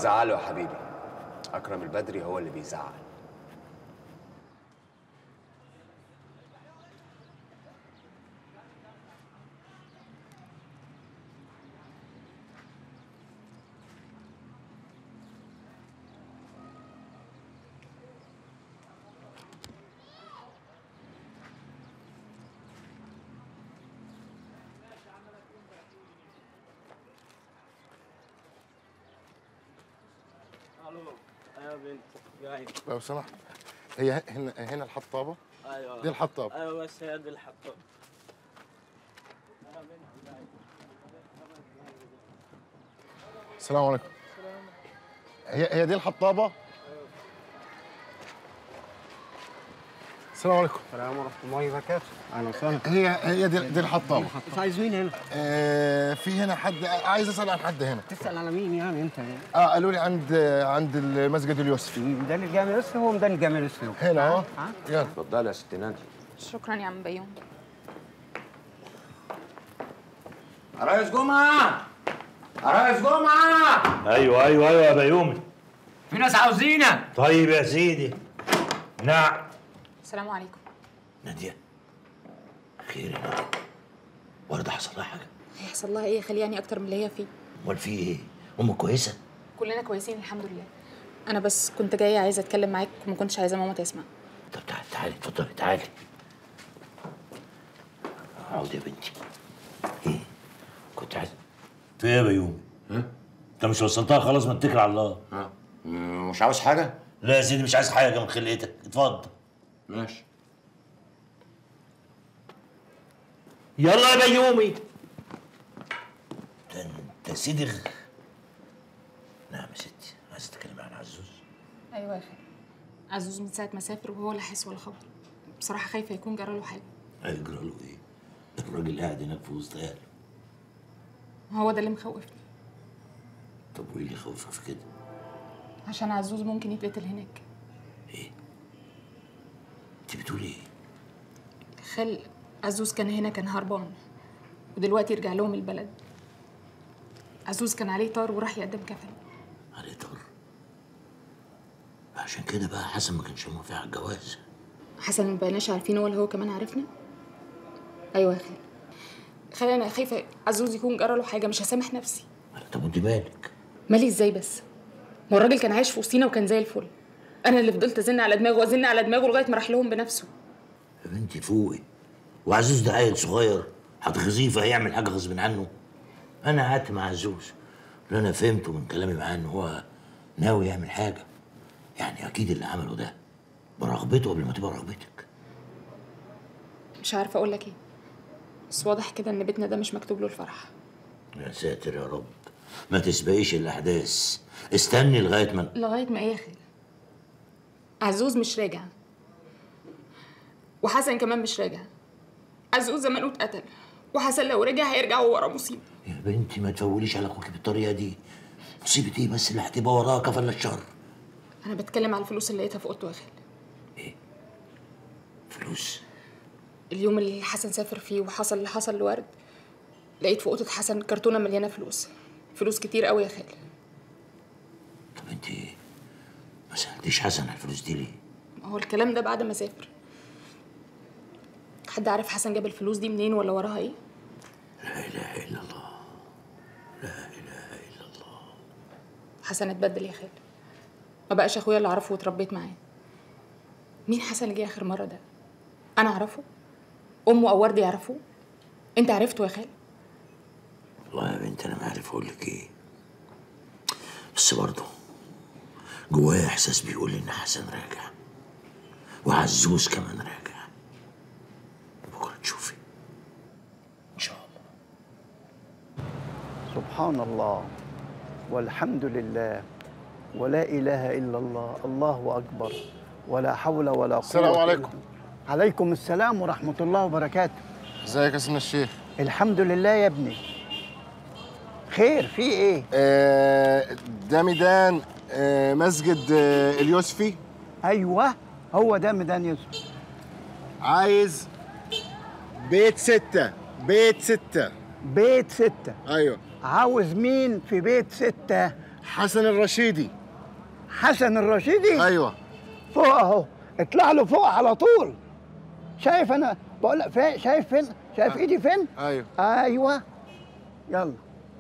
تزعله يا حبيبي. اكرم البدري هو اللي بيزعل. الو. ايوه بنت جاي. لو سمحت، هي هنا الحطابه؟ ايوه دي الحطابه. ايوه بس هي دي الحطابه. السلام عليكم. هي دي الحطابه؟ السلام عليكم. السلام ورحمة الله وبركاته. أهلا وسهلا. هي دي الحطابه. أنت عايز مين هنا؟ في هنا حد عايز اسال عن حد هنا. تسأل على مين يعني أنت؟ قالوا لي عند المسجد اليوسفي. ميدان الجامع اليوسفي. هو ميدان الجامع اليوسفي هنا اهو. يلا اتفضلي يا ست نادية. شكرا يا عم بيوم. ريس جمعة! ريس جمعة! ايوه يا بيومي. في ناس عاوزينك. طيب يا سيدي. نعم. السلام عليكم. نادية، خير يا نادية؟ وردة حصل لها حاجة؟ هيحصل لها ايه يخليها يعني اكتر من اللي هي فيه؟ امال في ايه؟ امك كويسة؟ كلنا كويسين الحمد لله. انا بس كنت جايه عايزه اتكلم معاك وما كنتش عايزه ماما تسمع. طب تعالي اتفضلي تعالي. اقعدي يا بنتي. ايه؟ كنت عايز في ايه يا بيومي؟ انت مش وصلتها خلاص؟ ما اتكل على الله. مش عاوز حاجة؟ لا يا سيدي مش عايز حاجه من خلقتك، اتفضل. ماشي. يلا يا بيومي. ده انت سيدي نعم يا ستي، عايز تتكلمي عن عزوز؟ ايوه يا خالد. عزوز من ساعه ما سافر وهو لا حس ولا خبر. بصراحه خايفه يكون جرى له حاجه. هيجرى له ايه؟ الراجل قاعد هناك في وسط اهله. هو ده اللي مخوفني. طب وايه اللي يخوفك في كده؟ عشان عزوز ممكن يتقتل هناك. ايه؟ انت بتقولي ايه؟ خال عزوز كان هنا، كان هربان ودلوقتي يرجع لهم البلد. عزوز كان عليه طار وراح يقدم كفن. عليه طار؟ عشان كده بقى حسن ما كانش موافق على الجواز. حسن ما بقيناش عارفين ولا هو كمان عارفنا. ايوه يا خال. خال انا خايفه عزوز يكون جرى له حاجه، مش هسامح نفسي. طب وانت مالك؟ مالي ازاي بس؟ ما الراجل كان عايش في وسطينا وكان زي الفل. انا اللي فضلت ازن على دماغه وازن على دماغه لغايه ما راح لهم بنفسه. يا بنتي فوقي. وعزوز ده عيل صغير هتغذيه فهيعمل حاجه غصب عنه. انا قعدت مع عزوز، اللي انا فهمته من كلامي معاه ان هو ناوي يعمل حاجه. يعني اكيد اللي عمله ده برغبته قبل ما تبقى رغبتك. مش عارفه اقول لك ايه، بس واضح كده ان بيتنا ده مش مكتوب له الفرح. يا ساتر يا رب، ما تسبقيش الاحداث، استني لغايه ما ايه يا خال؟ عزوز مش راجع، وحسن كمان مش راجع. عزوز زمانه اتقتل، وحسن لو رجع هيرجع وهو ورا مصيبه. يا بنتي ما تفوليش على اخوكي بالطريقه دي. مصيبه ايه بس اللي هتبقى وراها كفل الشر؟ انا بتكلم على الفلوس اللي لقيتها في اوضته يا خال. ايه؟ فلوس؟ اليوم اللي حسن سافر فيه وحصل اللي حصل لورد، لقيت في اوضه حسن كرتونه مليانه فلوس. فلوس كتير قوي يا خال. طب انت ما سالتيش حسن على الفلوس دي ليه؟ هو الكلام ده بعد ما سافر. حد عارف حسن جاب الفلوس دي منين ولا وراها ايه؟ لا اله الا الله، لا اله الا الله. حسن اتبدل يا خال، ما بقاش اخويا اللي اعرفه واتربيت معاه. مين حسن اللي جه اخر مره ده؟ انا اعرفه؟ امه او ورد يعرفوه؟ انت عرفته يا خال؟ والله يا بنت انا ما عارف اقول لك ايه، بس برضه جوايا احساس بيقول لي ان حسن راجع وعزوز كمان راجع. بكره تشوفي ان شاء الله. سبحان الله والحمد لله ولا إله إلا الله، الله أكبر، ولا حول ولا قوة. السلام عليكم. عليكم السلام ورحمة الله وبركاته. ازيك يا سيدنا الشيخ؟ الحمد لله يا ابني. خير في ايه؟ ده ميدان مسجد اليوسفي. ايوه هو ده ميدان يوسف. عايز بيت 6. بيت 6. ايوه. عاوز مين في بيت 6؟ حسن الرشيدي. حسن الرشيدي؟ ايوه فوق اهو، اطلع له فوق على طول. شايف انا بقول لك فين؟ شايف فين؟ شايف ايدي فين؟ ايوه ايوه يلا.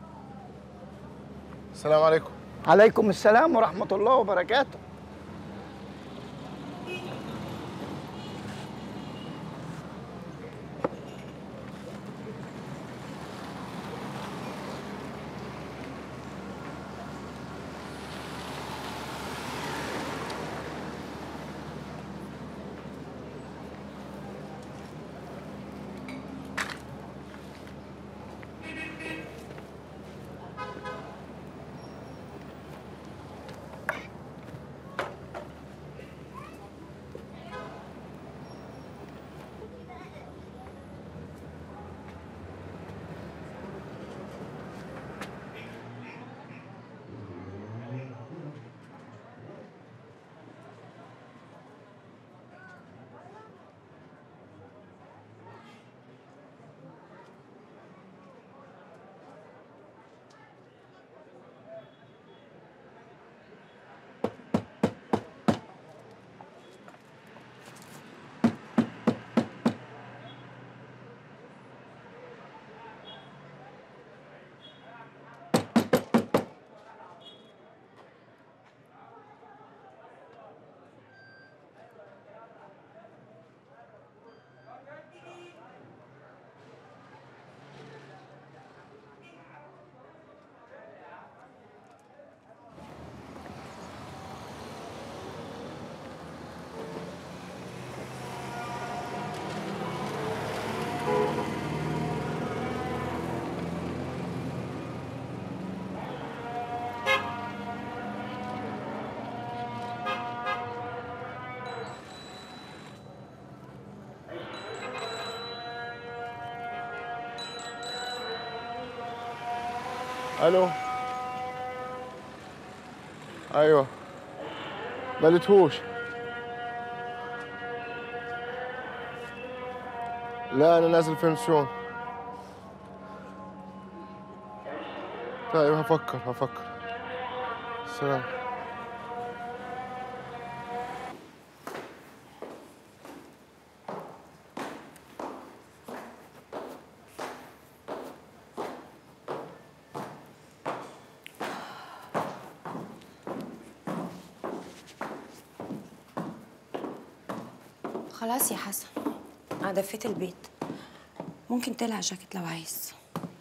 السلام عليكم. عليكم السلام ورحمة الله وبركاته. الو. ايوه ما لقيتهوش. لا انا نازل فنسيون. طيب هفكر. سلام. خلاص يا حسن، انا دفيت البيت. ممكن تقلع الجاكيت لو عايز.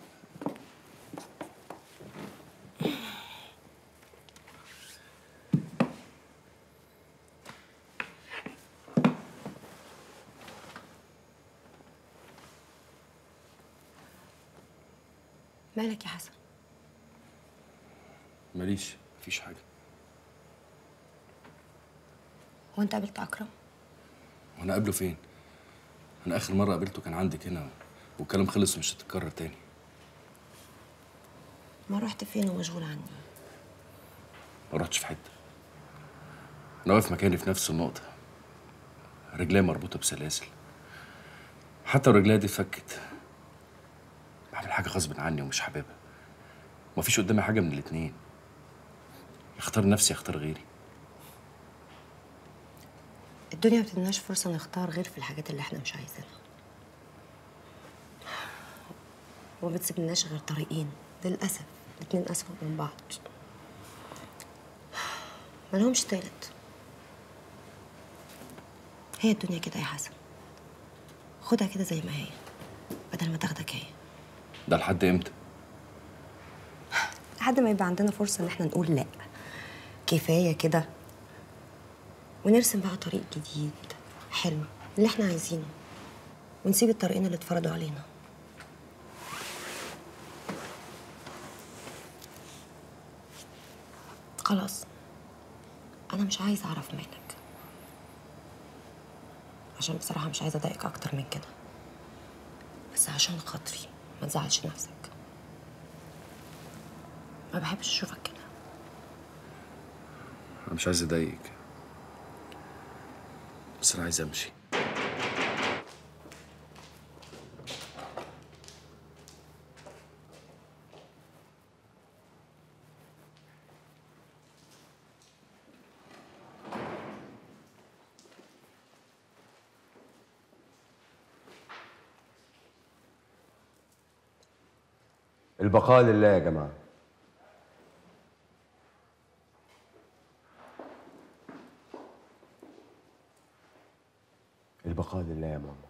مالك يا حسن؟ ماليش، مفيش حاجة. هو انت قابلت اكرم؟ وانا قابله فين؟ انا اخر مرة قابلته كان عندك هنا والكلام خلص ومش هتتكرر تاني. ما رحت فين ومشغول عني؟ ما رحتش في حتة. انا واقف مكاني في نفس النقطة. رجلي مربوطة بسلاسل. حتى ورجلي دي اتفكت. بعمل حاجة غصب عني ومش حاببها. مفيش قدامي حاجة من الاتنين. يختار نفسي يختار غيري. الدنيا ما بتديناش فرصة نختار غير في الحاجات اللي احنا مش عايزينها. وما بتسيبلناش غير طريقين للأسف، الاتنين أسوأ من بعض. ملهمش تالت. هي الدنيا كده يا حسن. خدها كده زي ما هي بدل ما تاخدك هي. ده لحد امتى؟ لحد ما يبقى عندنا فرصة إن احنا نقول لأ، كفاية كده، ونرسم بقى طريق جديد حلو اللي احنا عايزينه، ونسيب الطريقين اللي اتفرضوا علينا. خلاص أنا مش عايزة أعرف مالك، عشان بصراحة مش عايزة أضايقك أكتر من كده، بس عشان خاطري ما تزعلش نفسك. ما بحبش أشوفك كده. انا مش عايز اضايقك، بس انا عايز امشي. البقاء لله يا جماعة. البقاء لله يا ماما.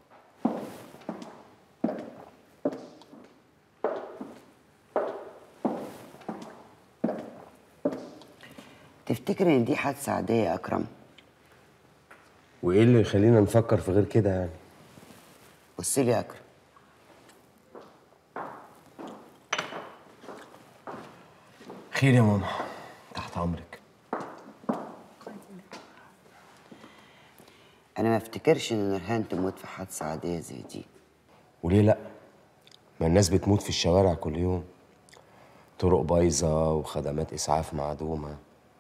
تفتكر ان دي حادثة عادية يا أكرم؟ وايه اللي يخلينا نفكر في غير كده يعني؟ بص لي يا أكرم، خير يا ماما، تحت امرك. أنا ما افتكرش إن نورهان تموت في حادثة عادية زي دي. وليه لا؟ ما الناس بتموت في الشوارع كل يوم، طرق بايظه وخدمات اسعاف معدومه.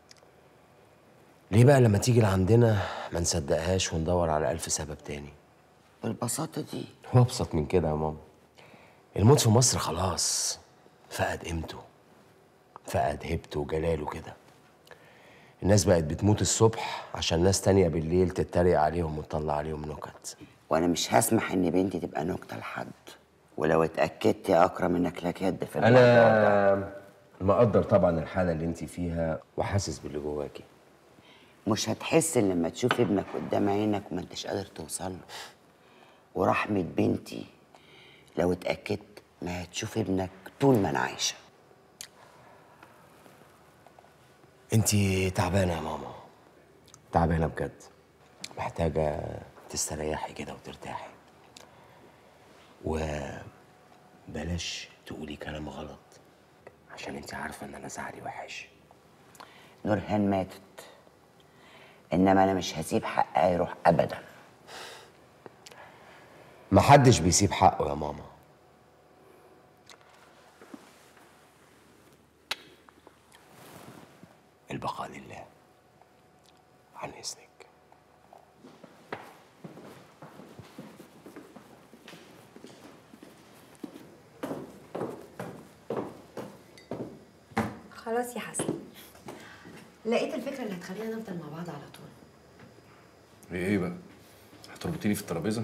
ليه بقى لما تيجي لعندنا ما نصدقهاش وندور على ألف سبب تاني؟ بالبساطة دي؟ هو أبسط من كده يا ماما. الموت في مصر خلاص فقد قيمته، فقد هيبته وجلاله كده. الناس بقت بتموت الصبح عشان ناس تانية بالليل تتريق عليهم وتطلع عليهم نكت. وأنا مش هسمح إن بنتي تبقى نكتة لحد، ولو اتأكدت يا أكرم إنك لك يد في الموضوع ده. أنا مقدر طبعا الحالة اللي انت فيها وحاسس باللي جواكي. مش هتحس إن لما تشوف ابنك قدام عينك وما انتش قادر توصل له. ورحمة بنتي لو اتأكدت ما هتشوف ابنك طول ما أنا عايشة. انت تعبانة يا ماما، تعبانة بجد، محتاجة تستريحي كده وترتاحي، وبلاش تقولي كلام غلط عشان انت عارفة ان انا زعلي وحش. نورهان ماتت، إنما أنا مش هسيب حقها يروح أبدا. محدش بيسيب حقه يا ماما. البقاء لله. عن إذنك. خلاص يا حسن، لقيت الفكرة اللي هتخلينا نفضل مع بعض على طول. ايه بقى؟ هتربطيني في الترابيزه؟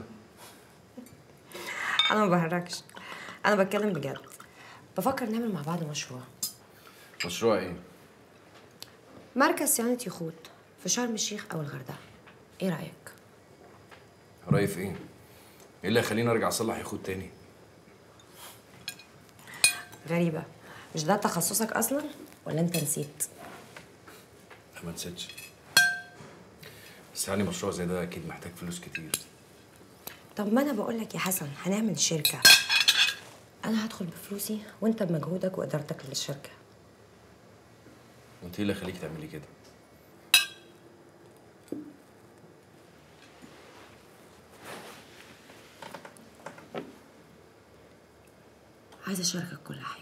أنا ما بهرجش، أنا بتكلم بجد. بفكر نعمل مع بعض مشروع. مشروع ايه؟ مركز صيانة يخوت في شرم الشيخ أو الغردقة. إيه رأيك؟ رأيي في ايه؟ ايه اللي هيخليني ارجع اصلح يخوت تاني؟ غريبة، مش ده تخصصك أصلا ولا أنت نسيت؟ لا ما نسيتش، بس يعني مشروع زي ده أكيد محتاج فلوس كتير. طب ما أنا بقول لك يا حسن هنعمل شركة. أنا هدخل بفلوسي وأنت بمجهودك وإدارتك للشركة. وانت ايه اللي يخليك تعملي كده؟ عايزة أشاركك كل حاجة،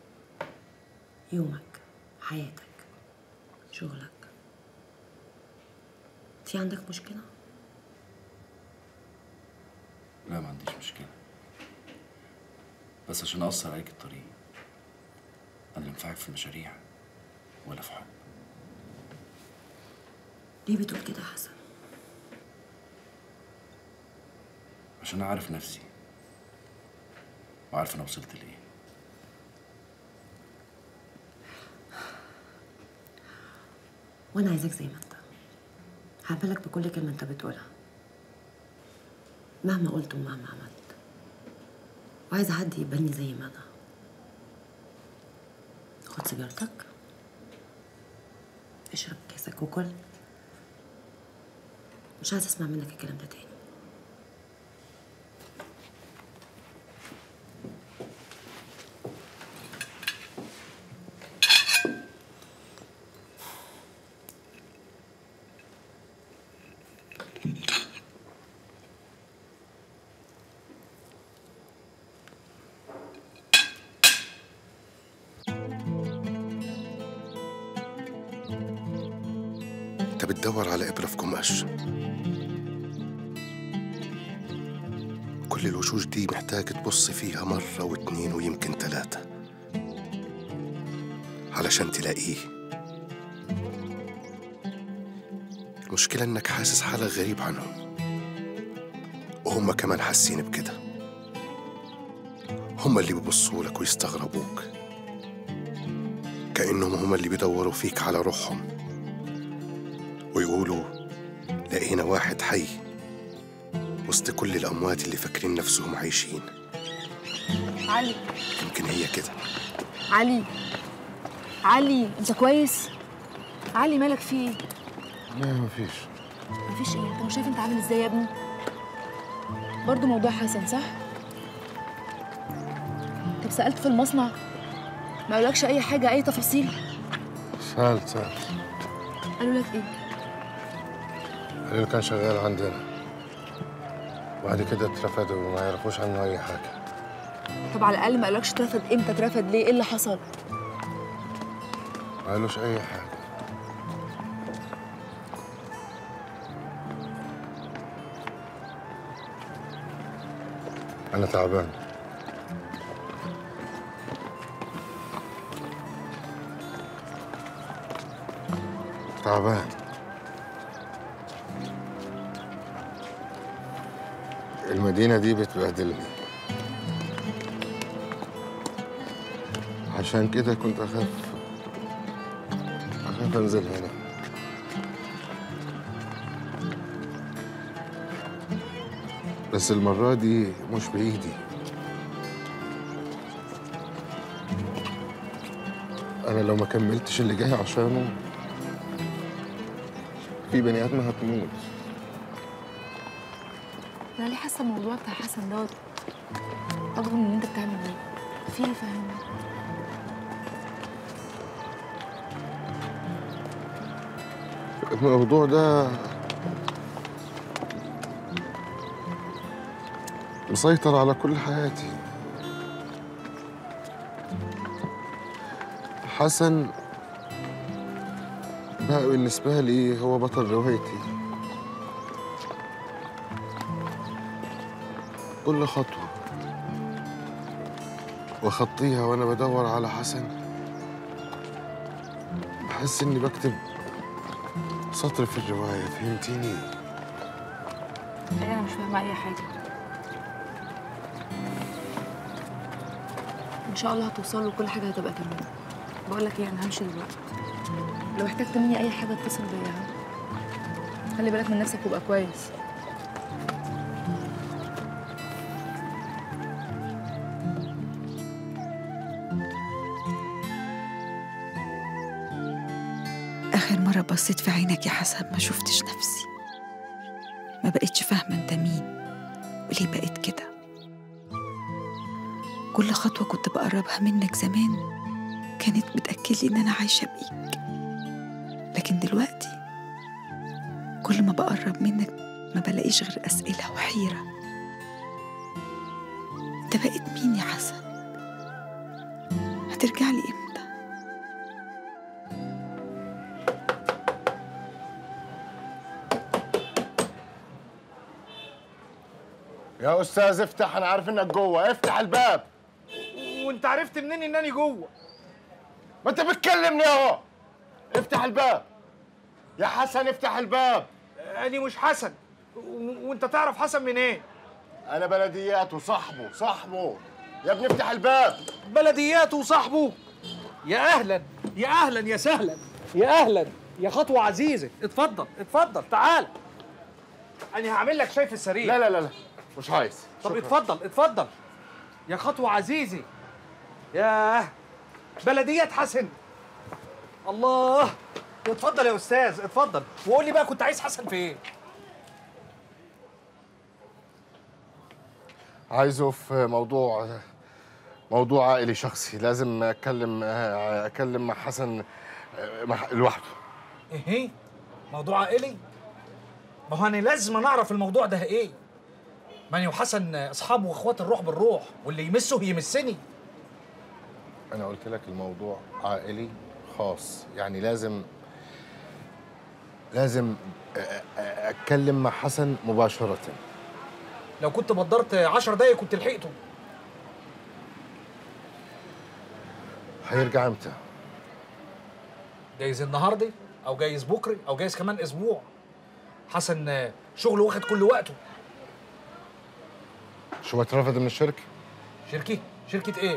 يومك، حياتك، شغلك. في عندك مشكلة؟ لا ما عنديش مشكلة، بس عشان أقصر عليك الطريق. أنا لا ينفعك في مشاريع ولا في حب. ليه بتقول كده يا حسن؟ عشان أنا عارف نفسي وعارف أنا وصلت لإيه. وأنا عايزاك زي ما أنت، هقبلك بكل كلمة أنت بتقولها مهما قلت ومهما عملت، وعايزة حد يقبلني زي ما أنا. خد سيجارتك، اشرب كاسك وكل. مش عايزة أسمع منك الكلام ده تاني. انت بتدور على إبرة في قماش. كل الوشوش دي محتاج تبص فيها مرة واتنين ويمكن تلاتة علشان تلاقيه. المشكلة انك حاسس حالك غريب عنهم، وهم كمان حاسين بكده. هم اللي بيبصوا لك ويستغربوك، كأنهم هم اللي بيدوروا فيك على روحهم ويقولوا لقينا واحد حي وسط كل الأموات اللي فاكرين نفسهم عايشين. علي، يمكن هي كده. علي، علي، انت كويس؟ علي، مالك في ايه؟ لا مفيش. مفيش ايه؟ انت مش شايف انت عامل ازاي يا ابني؟ برضه موضوع حسن صح؟ طب سألت في المصنع؟ ما قالولكش أي حاجة، أي تفاصيل؟ سألت. قالوا لك إيه؟ قالوا كان شغال عندنا، وبعد كده اترفد وما يعرفوش عنه أي حاجة. طب على الأقل ما قالولكش اترفد إمتى، اترفد ليه، إيه اللي حصل؟ ما قالوش أي حاجة. أنا تعبان. تعبان. المدينة دي بتبهدلني، عشان كده كنت أخاف أنزل هنا. بس المرة دي مش بإيدي. أنا لو ما كملتش اللي جاي عشانه في بني آدم هتموت. أنا ليه حاسة الموضوع بتاع حسن دوت أكبر من اللي أنت بتعمل إيه؟ في إيه فاهمني؟ الموضوع ده مسيطر على كل حياتي. حسن بقى بالنسبة لي هو بطل روايتي. كل خطوة وأخطيها وأنا بدور على حسن بحس إني بكتب سطر في الرواية. فهمتيني؟ أنا مش فاهمة أي حاجة. إن شاء الله هتوصل له، كل حاجة هتبقى تمام. بقول لك إيه، أنا همشي دلوقتي. لو احتجت مني أي حاجة اتصل بيا. خلي بالك من نفسك وابقى كويس. آخر مرة بصيت في عينك يا حسن ما شفتش نفسي، ما بقتش فاهمة أنت مين وليه بقيت كده. كل خطوة كنت بقربها منك زمان كانت بتأكد لي إن أنا عايشة بيك، لكن دلوقتي كل ما بقرب منك ما بلاقيش غير أسئلة وحيرة. أنت بقيت مين يا حسن؟ هترجع لي إمتى؟ يا أستاذ افتح، أنا عارف إنك جوه. افتح الباب. وأنت عرفت منين إنني جوه؟ ما أنت بتكلمني أهو. افتح الباب يا حسن، افتح الباب. أنا مش حسن، وأنت تعرف حسن منين؟ أنا بلديات وصاحبه. يا ابني افتح الباب. بلديات وصاحبه؟ يا أهلا يا أهلا يا سهلا يا أهلا يا خطوة عزيزة. اتفضل تعال. أنا هعمل لك شاي في السرير. لا مش عايز. طب اتفضل يا خطوة عزيزي. ياه، بلديات حسن. الله، اتفضل يا أستاذ، اتفضل. وقول لي بقى كنت عايز حسن في إيه؟ عايزه في موضوع عائلي شخصي. لازم أتكلم مع حسن لوحده. إيه؟ موضوع عائلي؟ ما هو أنا لازم نعرف الموضوع ده إيه؟ ما أنا وحسن أصحاب وإخوات الروح بالروح، واللي يمسه يمسني. أنا قلت لك الموضوع عائلي خاص، يعني لازم أتكلم مع حسن مباشرة. لو كنت بدرت 10 دقايق كنت لحقته. هيرجع امتى؟ جايز النهارده او جايز بكره او جايز كمان اسبوع. حسن شغله واخد كل وقته. شو اترفد من الشركه؟ شركه؟ شركه ايه؟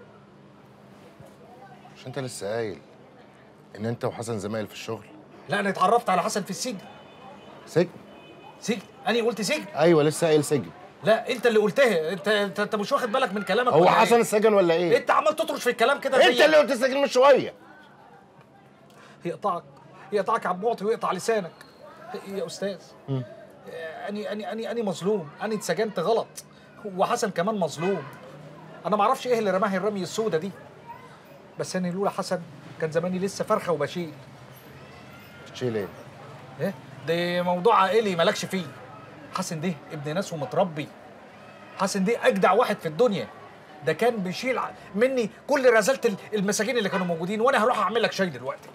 مش انت لسه قايل ان انت وحسن زمايل في الشغل؟ لا انا اتعرفت على حسن في السجن. سجن؟ سجن؟ انا قلت سجن؟ ايوه لسه قايل سجن. لا انت اللي قلتها. انت مش واخد بالك من كلامك هو ولا حسن إيه؟ السجن ولا ايه؟ انت عمال تطرش في الكلام كده انت اللي قلت السجن من شويه. يقطعك يا عم معطي ويقطع لسانك يا استاذ. اني مظلوم، اني اتسجنت غلط، وحسن كمان مظلوم. انا ما اعرفش ايه اللي رماه الرميه السودة دي، بس انا لولا حسن كان زماني لسه فرخه وبشيل. تشيل ايه؟ ايه ده موضوع عائلي مالكش فيه. حسن ده ابن ناس ومتربي. حسن ده اجدع واحد في الدنيا. ده كان بيشيل مني كل رذاله المساجين اللي كانوا موجودين، وانا هروح اعمل لك شاي دلوقتي.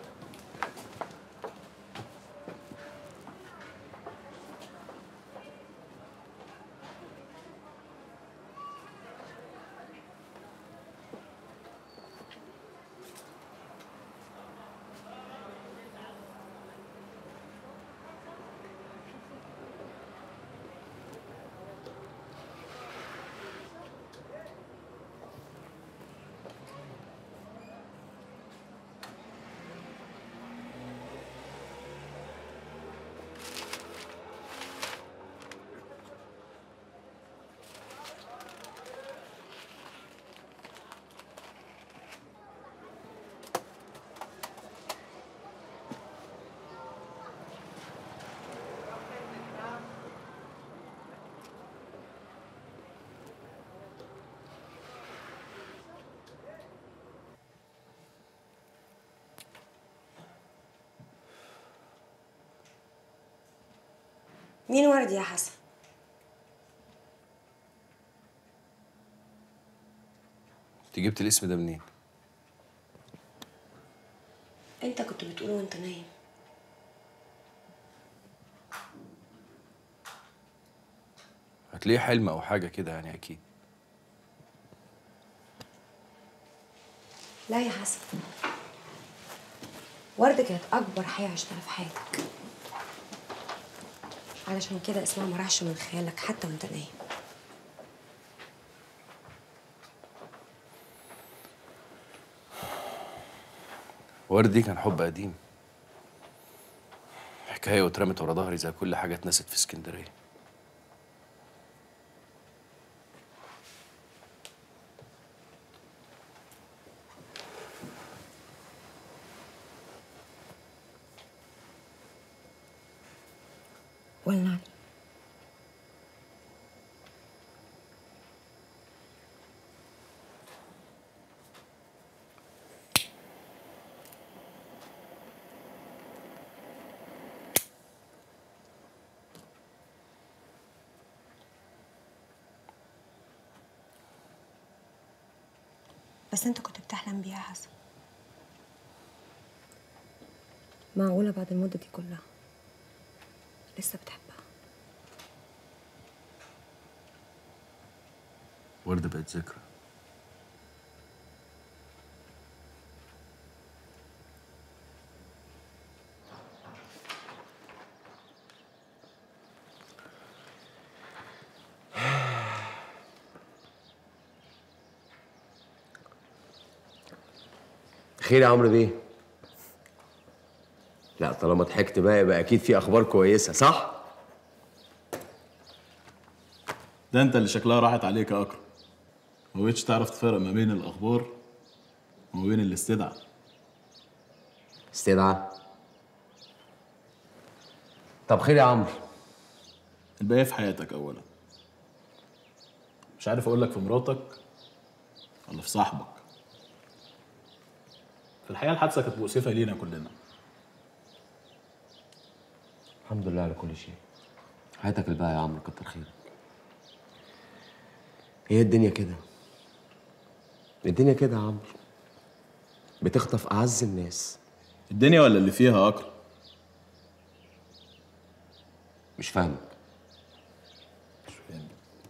مين وردي يا حسن؟ انت جبت الاسم ده منين؟ انت كنت بتقوله وانت نايم. هتلاقيه حلم او حاجه كده يعني اكيد. لا يا حسن، وردة كانت أكبر حياة عشتها في حياتك، علشان كده اسمها ما راحش من خيالك حتى وانت نايم. وردي كان حب قديم، حكايه واترمت ورا ظهري زي كل حاجه اتنست في اسكندريه. ولعني. بس انت كنت بتحلم بيها يا حسن؟ معقولة بعد المدة دي كلها لسه بتحبها؟ وردة بقت ذكرى. خير يا عمرو بيه؟ لا طالما ضحكت بقى يبقى اكيد في اخبار كويسه، صح؟ ده انت اللي شكلها راحت عليك يا اكرم. ما بقتش تعرف تفرق ما بين الاخبار وما بين الاستدعاء. استدعاء؟ طب خير يا عمرو؟ الباقي في حياتك اولا. مش عارف اقول لك في مراتك ولا في صاحبك. في الحقيقه الحادثه كانت مؤسفه لينا كلنا. الحمد لله على كل شيء. حياتك الباقي يا عمرو، كتر خيرك. هي الدنيا كده. الدنيا كده يا عمرو، بتخطف اعز الناس. الدنيا ولا اللي فيها يا اكرم؟ مش فاهمك. مش فاهم.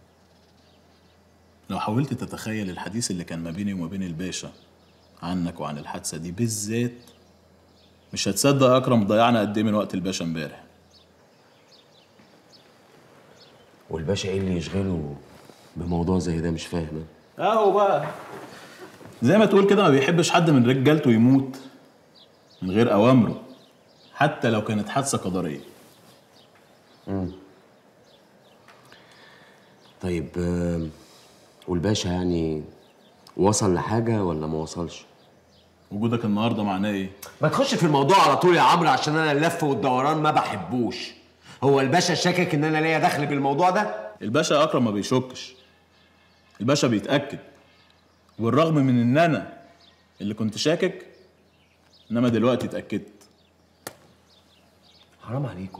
لو حاولت تتخيل الحديث اللي كان ما بيني وما بين الباشا عنك وعن الحادثه دي بالذات، مش هتصدق يا اكرم ضيعنا قد ايه من وقت الباشا امبارح. والباشا ايه اللي يشغله بموضوع زي ده؟ مش فاهم. اهو بقى زي ما تقول كده ما بيحبش حد من رجالته يموت من غير اوامره، حتى لو كانت حادثه قدريه. طيب والباشا يعني وصل لحاجه ولا ما وصلش؟ وجودك النهارده معناه ايه؟ ما تخش في الموضوع على طول يا عمرو، عشان انا اللف والدوران ما بحبوش. هو الباشا شاكك ان انا ليا دخل بالموضوع ده؟ الباشا يا اكرم ما بيشكش، الباشا بيتاكد. والرغم من ان انا اللي كنت شاكك، انما دلوقتي اتاكدت. حرام عليكم،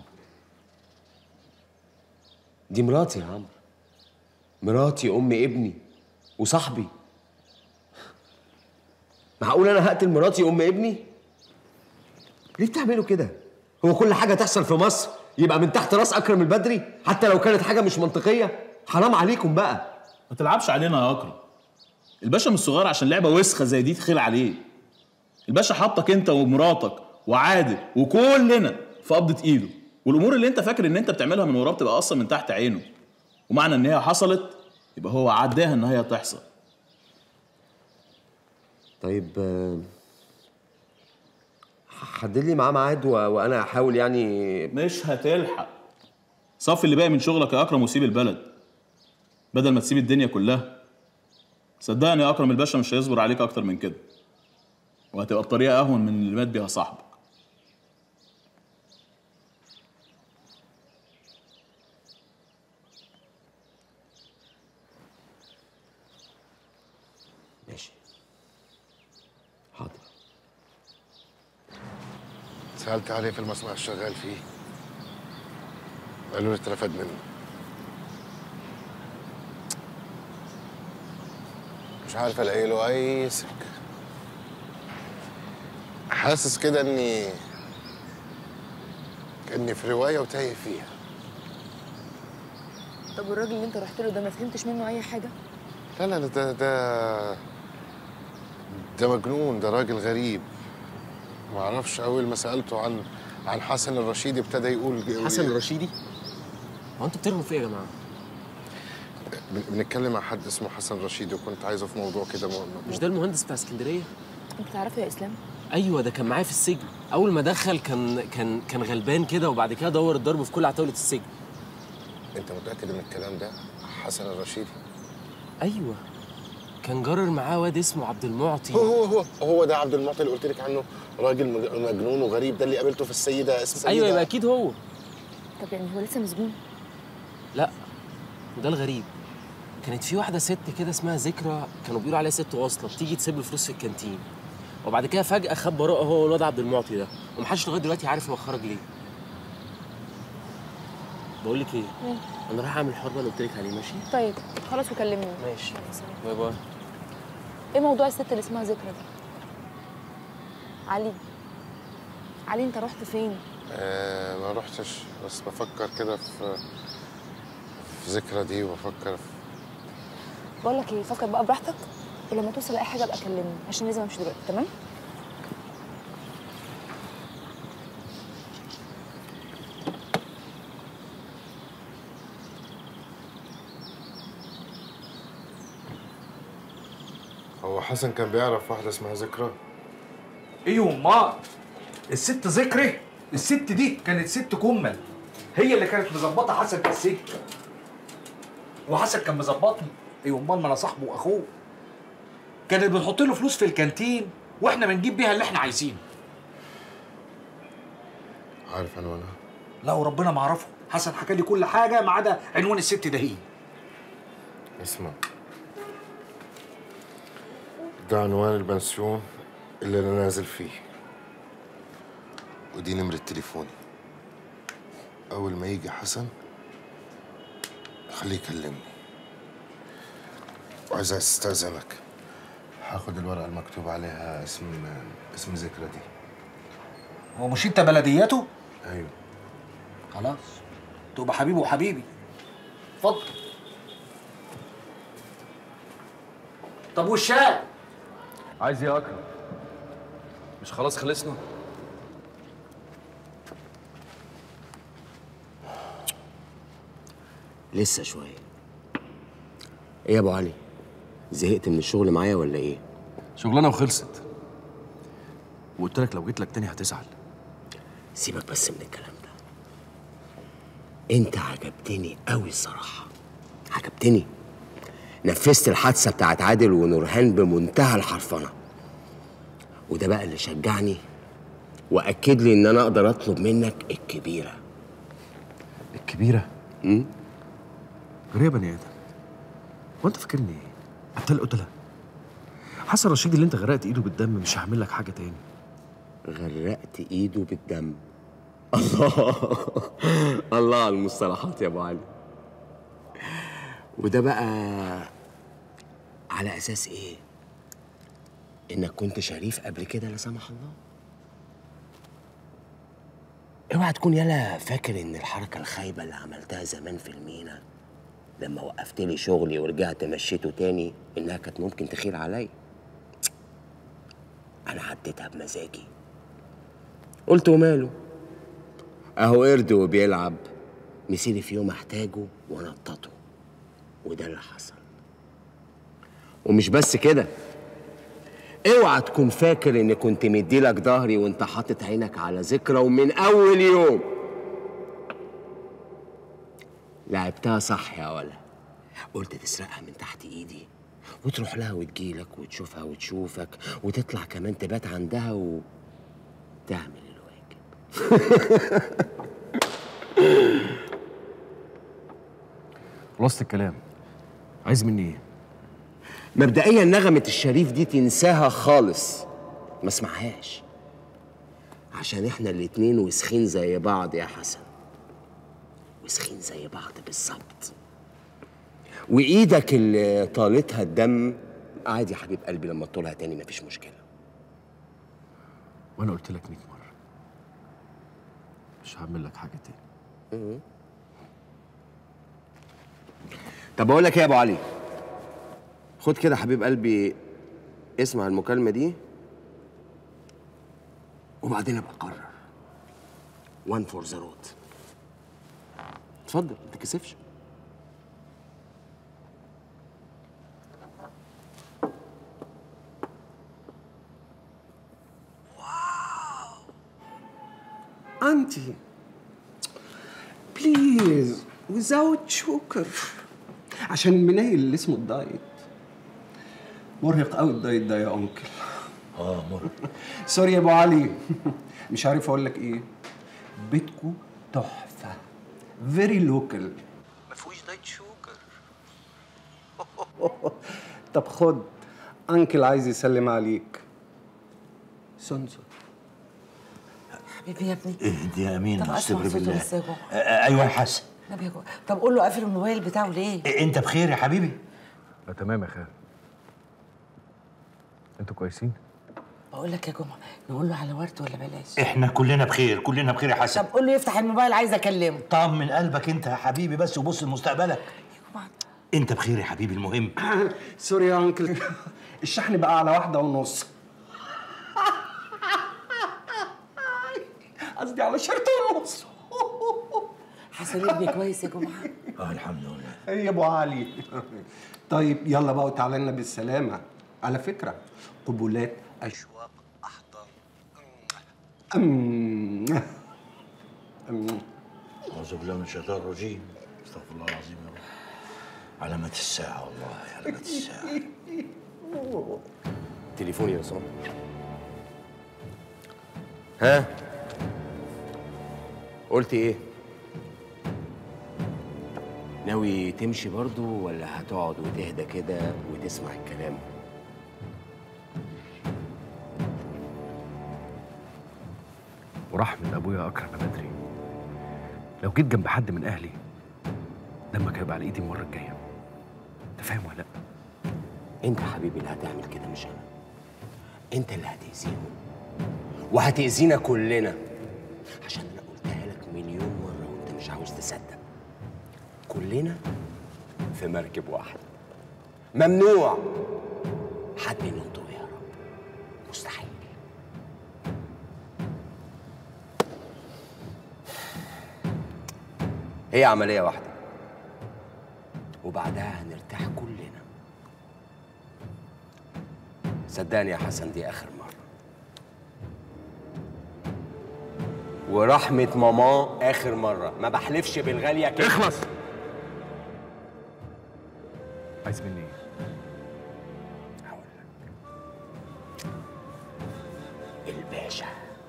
دي مراتي يا عمرو، مراتي ام ابني وصاحبي. معقول انا هقتل مراتي ام ابني؟ ليه بتعملوا كده؟ هو كل حاجه تحصل في مصر يبقى من تحت راس اكرم البدري، حتى لو كانت حاجه مش منطقيه؟ حرام عليكم بقى. ما تلعبش علينا يا اكرم، الباشا مش صغير عشان لعبه وسخه زي دي تخيل عليه. الباشا حطك انت ومراتك وعادل وكلنا في قبضه ايده، والامور اللي انت فاكر ان انت بتعملها من وراه بتبقى اصلا من تحت عينه، ومعنى ان هي حصلت يبقى هو عداها ان هي تحصل. طيب حدد لي معاه ميعاد وانا هحاول يعني. مش هتلحق. صفي اللي باقي من شغلك يا اكرم وسيب البلد بدل ما تسيب الدنيا كلها. صدقني يا اكرم الباشا مش هيصبر عليك اكتر من كده، وهتبقى الطريقه اهون من اللي مات بيها صاحبك. ماشي حاضر. سألت عليه في المصنع الشغال فيه، قالوا لي اترفد منه. مش عارف الاقي له اي سكه. حاسس كده كاني في روايه وتايه فيها. طب والراجل اللي انت رحت له ده ما فهمتش منه اي حاجه؟ لا لا لا، ده مجنون، ده راجل غريب. ما اعرفش. اول ما سالته عن حسن الرشيدي ابتدى يقول. حسن الرشيدي؟ هو انتوا بترموا في ايه يا جماعه؟ بنتكلم مع حد اسمه حسن رشيدي، وكنت عايزه في موضوع كده. مش ده المهندس بتاع اسكندريه؟ انت تعرفه يا اسلام؟ ايوه، ده كان معايا في السجن. اول ما دخل كان غلبان كده، وبعد كده دور الضرب في كل عتاوله السجن. انت متاكد من الكلام ده؟ حسن الرشيدي؟ ايوه، كان جرر معاه واد اسمه عبد المعطي. هو ده عبد المعطي اللي قلت لك عنه، راجل مجنون وغريب، ده اللي قابلته في السيده اسم ايوه، يبقى اكيد هو. طب يعني هو لسه مسجون؟ لا، ده الغريب. كانت في واحده ست كده اسمها ذكرى، كانوا بيقولوا عليها ست واصله، بتيجي تسيب له فلوس في الكانتين، وبعد كده فجاه خد براءه هو والواد عبد المعطي ده، ومحدش لغايه دلوقتي عارف هو خرج ليه. بقول لك ايه؟ انا رايح اعمل الحوار اللي قلت لك عليه. ماشي؟ طيب خلاص وكلمني. ماشي، باي باي. ايه موضوع الست اللي اسمها ذكرى دي؟ علي انت رحت فين؟ ما رحتش، بس بفكر كده في ذكرى دي، وبفكر بقول لك ايه، فكر بقى براحتك، ولما توصل اي حاجه ابقى كلمني عشان لازم امشي دلوقتي. تمام؟ هو حسن كان بيعرف واحده اسمها ذكرى؟ ايوه امال الست ذكري، الست دي كانت ست كمل، هي اللي كانت مظبطه حسن في السجن، وحسن كان مظبطني. ايوه امال، ما انا صاحبه واخوه. كانت بنحط له فلوس في الكانتين واحنا بنجيب بيها اللي احنا عايزينه. عارف عنوانها؟ لا وربنا ما اعرفه. حسن حكى لي كل حاجه ما عدا عنوان الست ده. هي اسمع، ده عنوان البنسيون اللي انا نازل فيه، ودي نمرة تليفوني. اول ما يجي حسن خليه يكلمني. وعايز استاذنك، هاخد الورقة المكتوب عليها اسم ذكرى دي. هو مش انت بلدياته؟ ايوه. خلاص، تبقى حبيبي وحبيبي. اتفضل. طب والشاي؟ عايز ايه يا اكرم؟ مش خلاص خلصنا؟ لسه شويه. ايه يا ابو علي؟ زهقت من الشغل معايا ولا ايه؟ شغلانه وخلصت. وقلت لك لو جيت لك تاني هتزعل. سيبك بس من الكلام ده. انت عجبتني قوي الصراحه، عجبتني. نفذت الحادثه بتاعت عادل ونورهان بمنتهى الحرفنه، وده بقى اللي شجعني واكد لي ان انا اقدر اطلب منك الكبيره. الكبيره؟ غير يا بني ادم. هو انت فاكرني ايه؟ قتال قتله؟ حسن رشيد اللي انت غرقت ايده بالدم مش هعمل لك حاجه تاني. غرقت ايده بالدم؟ الله الله على المصطلحات يا ابو علي. وده بقى على اساس ايه؟ انك كنت شريف قبل كده لا سمح الله. اوعى تكون يالا فاكر ان الحركه الخايبه اللي عملتها زمان في المينا لما وقفت لي شغلي ورجعت مشيته تاني انها كانت ممكن تخير عليا. انا عديتها بمزاجي، قلت وماله، اهو قرد وبيلعب، مسيري في يوم احتاجه ونططه، وده اللي حصل. ومش بس كده، اوعى تكون فاكر اني كنت مديلك ظهري وانت حاطط عينك على ذكرى، ومن اول يوم لعبتها صح يا ولا. قلت تسرقها من تحت ايدي وتروح لها وتجيلك وتشوفها وتشوفك وتطلع كمان تبات عندها وتعمل خلصت الكلام. عايز مني ايه؟ مبدئيا نغمة الشريف دي تنساها خالص، ما اسمعهاش، عشان احنا الاتنين وسخين زي بعض يا حسن، وسخين زي بعض بالظبط. وايدك اللي طالتها الدم عادي يا حبيب قلبي لما تطولها تاني مفيش مشكلة. وانا قلت لك 100 مرة مش هعمل لك حاجة تاني. طب بقول لك ايه يا ابو علي، خد كده حبيب قلبي، اسمع المكالمة دي وبعدين ابقى قرر. 1 فور ذا رود. اتفضل ما تتكسفش. Auntie, please without sugar. عشان المنايل اللي اسمه الدايت. مرهق قوي الدايت ده يا انكل. مرهق. سوري يا ابو علي. مش عارف اقول لك ايه. بيتكو تحفه. فيري لوكال. ما فيهوش دايت شوجر. طب خد، انكل عايز يسلم عليك. سونسون. حبيبي يا ابني. اهدي يا طب امينه، اسمع استغفر صوته بالله. بس يا جوه. ايوه يا حسن. نبي يا جوه. طب قول له قافل الموبايل بتاعه ليه؟ انت بخير يا حبيبي؟ تمام يا خال. انتوا كويسين؟ بقول لك يا جمعه، نقول له على ورد ولا بلاش؟ احنا كلنا بخير، كلنا بخير يا حسن. طب قول له يفتح الموبايل، عايز اكلمه. طمن قلبك انت يا حبيبي بس وبص لمستقبلك. انت بخير يا حبيبي المهم. سوري يا انكل، الشحن بقى على 1.5. قصدي على 1.5. حسن ابني كويس يا جمعه؟ الحمد لله. ايه يا ابو علي. طيب يلا بقى وتعالى لنا بالسلامه. على فكره قبولات اشواق احضان. اعوذ بالله من الشيطان الرجيم. استغفر الله العظيم يا رب. علامات الساعه والله، علامات الساعه. تليفوني يا عصام. ها؟ قلت ايه؟ ناوي تمشي برضو ولا هتقعد وتهدى كده وتسمع الكلام؟ ورحمة ابويا اكرم يا بدري، لو جيت جنب حد من اهلي دمك هيبقى على ايدي المرة الجاية. انت فاهم ولا لا؟ انت يا حبيبي اللي هتعمل كده مش انا. انت اللي هتأذيهم وهتأذينا كلنا، عشان انا قلتها لك مليون مرة وانت مش عاوز تصدق. كلنا في مركب واحدة، ممنوع حد ينط ويهرب، مستحيل. هي عملية واحدة وبعدها هنرتاح كلنا. صدقني يا حسن دي اخر مره. ورحمه ماما اخر مره، ما بحلفش بالغاليه كده. اخلص. عايز مني ايه؟ الباشا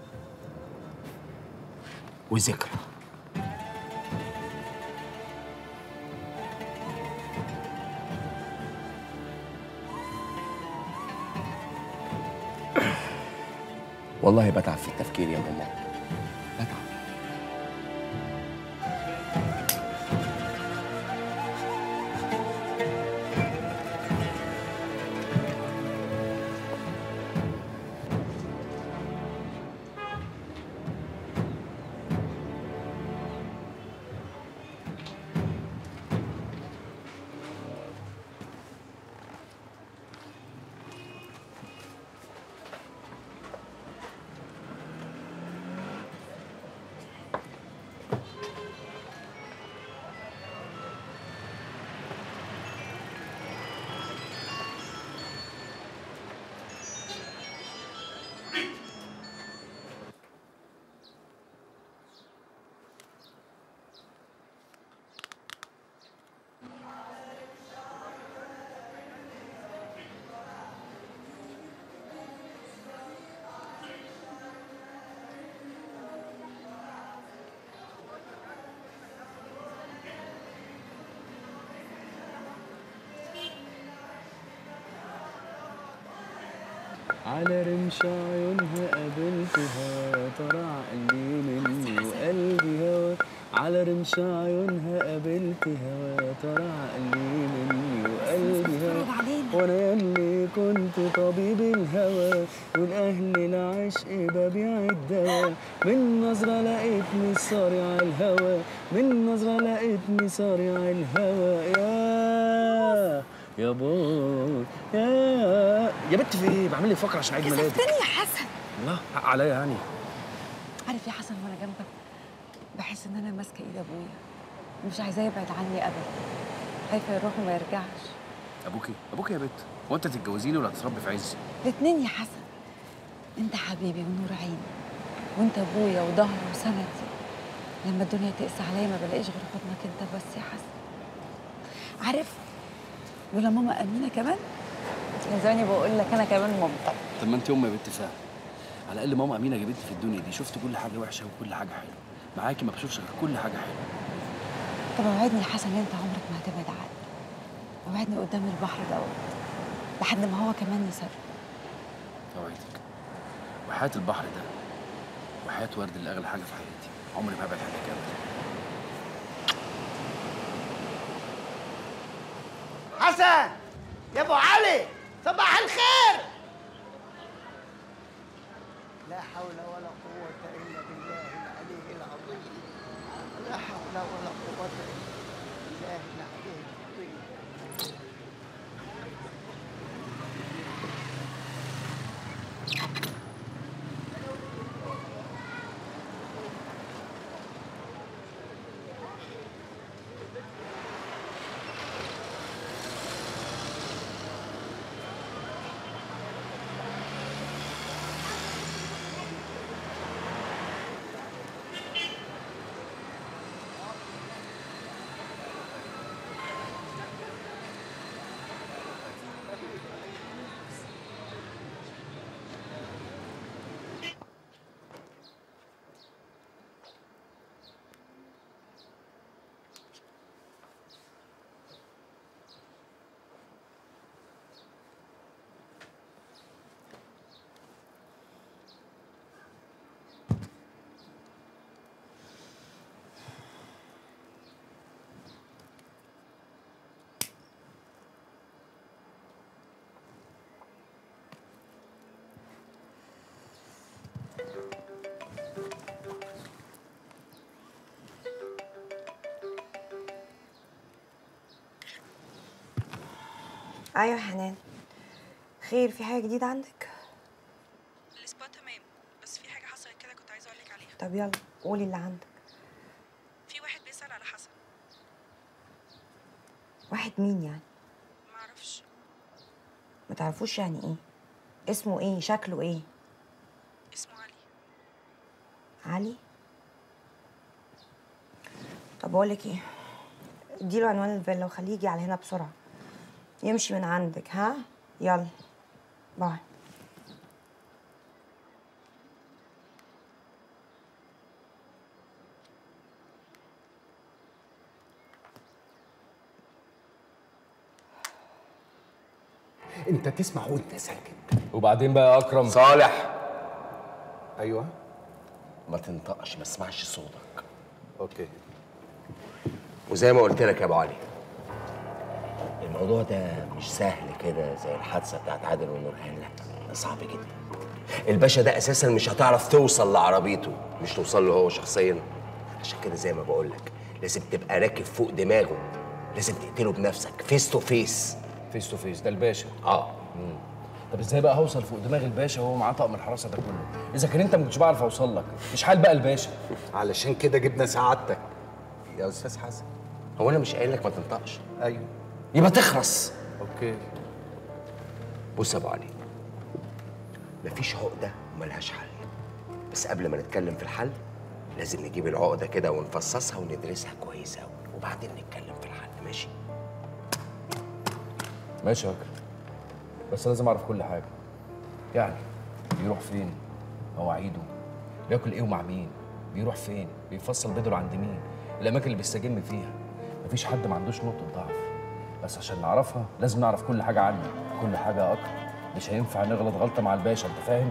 وذكرى. والله بتعب في التفكير يا ماما، بتعب. على رمش عيونها قابلتها ترى عقلي مني وقلبي هوا. على رمش عيونها قابلتها ترى عقلي مني وقلبي هوا. وانا يلي كنت طبيب الهوى والاهل العشق ببيع الدواء. من نظرة لقيتني صارع الهوى، من نظرة لقيتني صارع الهوى. يا بوي يا بنت في ايه؟ بعمل لي فقره عشان عيد ميلادك. كسفتني يا حسن. لا حق عليا يعني. عارف يا حسن وانا جنبك بحس ان انا ماسكه ايد ابويا ومش عايزاه يبعد عني ابدا، خايفه يروح وما يرجعش. ابوكي يا بنت، هو انت تتجوزيني ولا هتتربي في عزي؟ الاتنين يا حسن، انت حبيبي ونور عيني وانت ابويا وظهري وسندي. لما الدنيا تقسى عليا ما بلاقيش غير حضنك انت بس يا حسن. عارف لولا ماما امينه كمان كان زماني بقول لك انا كمان مامتك. طب ما انت يا بنت فاهم، على الاقل ماما امينه جابتني في الدنيا دي، شفت كل حاجه وحشه وكل حاجه حلوه، معاكي ما بشوفش غير كل حاجه حلوه. طب اوعدني يا حسن ان انت عمرك ما هتبعد عني، اوعدني قدام البحر دوت لحد ما هو كمان يسر. اوعدك، وحياه البحر ده وحياه ورد اللي اغلى حاجه في حياتي، عمري ما هبعد عنك ابدا. حسن يا ابو علي صباح الخير. لا حول ولا قوة إلا بالله العلي العظيم. لا حول ولا قوة إلا بالله العلي العظيم. ايوه يا حنان، خير؟ في حاجه جديده عندك؟ الاسبوع تمام، بس في حاجه حصلت كده كنت عايزه اقول لك عليها. طب يلا قولي اللي عندك. في واحد بيسأل على حسن. واحد مين يعني؟ معرفش. ما تعرفوش يعني ايه؟ اسمه ايه؟ شكله ايه؟ اسمه علي. علي؟ طب بقولك ايه، اديله عنوان الفيلا وخليه يجي على هنا بسرعه، يمشي من عندك. ها يلا باي. انت تسمع وانت ساكت. وبعدين بقى يا اكرم؟ صالح، ايوه. ما تنطقش، ما اسمعش صوتك. اوكي. وزي ما قلت لك يا ابو علي، الموضوع ده مش سهل كده زي الحادثه بتاعت عادل ونورهان، لا ده صعب جدا. الباشا ده اساسا مش هتعرف توصل لعربيته، مش توصل له هو شخصيا. عشان كده زي ما بقول لك لازم تبقى راكب فوق دماغه، لازم تقتله بنفسك فيس تو فيس. فيس تو فيس ده الباشا؟ اه. طب ازاي بقى هوصل فوق دماغ الباشا وهو معاه طقم الحراسه ده كله؟ اذا كان انت ما كنتش بعرف اوصل لك، مش حال بقى الباشا. علشان كده جبنا سعادتك يا استاذ حسن. هو انا مش قايل لك ما تنطقش؟ ايوه. يبقى تخرس. اوكي. بص يا ابو علي، مفيش عقده وملهاش حل، بس قبل ما نتكلم في الحل لازم نجيب العقده كده ونفصصها وندرسها كويس قوي، وبعدين نتكلم في الحل. ماشي؟ ماشي يا اكرم، بس لازم اعرف كل حاجه. يعني بيروح فين، مواعيده، بياكل ايه ومع مين، بيروح فين، بيفصل بدله عند مين، الاماكن اللي بيستجم فيها. مفيش حد ما عندوش نقطه ضعف، بس عشان نعرفها لازم نعرف كل حاجه عنه، كل حاجه يا اكرم. مش هينفع نغلط غلطه مع الباشا، انت فاهم؟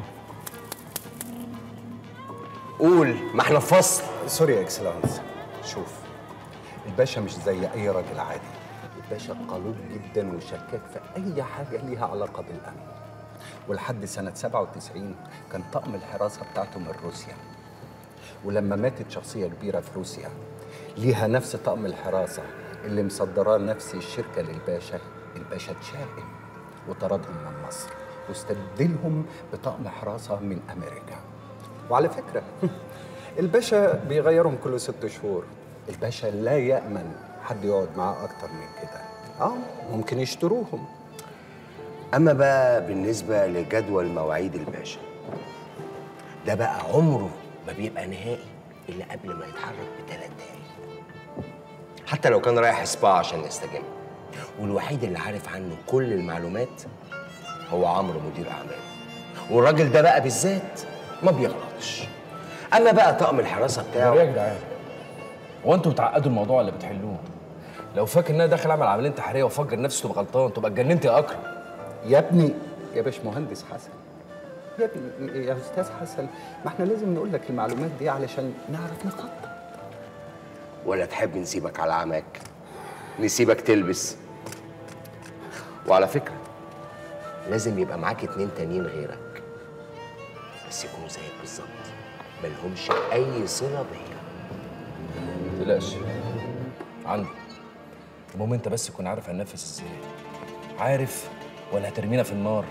قول، ما احنا في فصل. سوري يا اكسلانس. شوف، الباشا مش زي اي راجل عادي. الباشا قانون جدا وشكاك في اي حاجه ليها علاقه بالامن. ولحد سنه 97 كان طقم الحراسه بتاعته من روسيا. ولما ماتت شخصيه كبيره في روسيا ليها نفس طقم الحراسه اللي مصدراه نفس الشركه للباشا، الباشا اتشائم وطردهم من مصر واستبدلهم بطقم حراسه من امريكا. وعلى فكره الباشا بيغيرهم كل 6 شهور. الباشا لا يأمن حد يقعد معاه أكتر من كده. ممكن يشتروهم. أما بقى بالنسبة لجدول مواعيد الباشا، ده بقى عمره ما بيبقى نهائي إلا قبل ما يتحرك ب3 دقايق، حتى لو كان رايح سبا عشان يستجم. والوحيد اللي عارف عنه كل المعلومات هو عمرو مدير أعماله، والراجل ده بقى بالذات ما بيغلطش. أما بقى طقم الحراسة بتاعه، يا جدعان هو انتوا بتعقدوا الموضوع اللي بتحلوه؟ لو فاكر ان انا داخل اعمل عمليه انتحاريه وافجر نفسي تبقى غلطان، تبقى اتجننت يا اكرم. يا ابني يا باشمهندس حسن، يا ابني يا استاذ حسن، ما احنا لازم نقول لك المعلومات دي علشان نعرف نخطط. ولا تحب نسيبك على عماك، نسيبك تلبس؟ وعلى فكرة لازم يبقى معاك 2 تانيين غيرك، بس يكونوا زيك بالظبط، ملهمش أي صلة بيا. متقلقش، عندي. المهم انت بس تكون عارف هننفذ ازاي، عارف ولا هترمينا في النار؟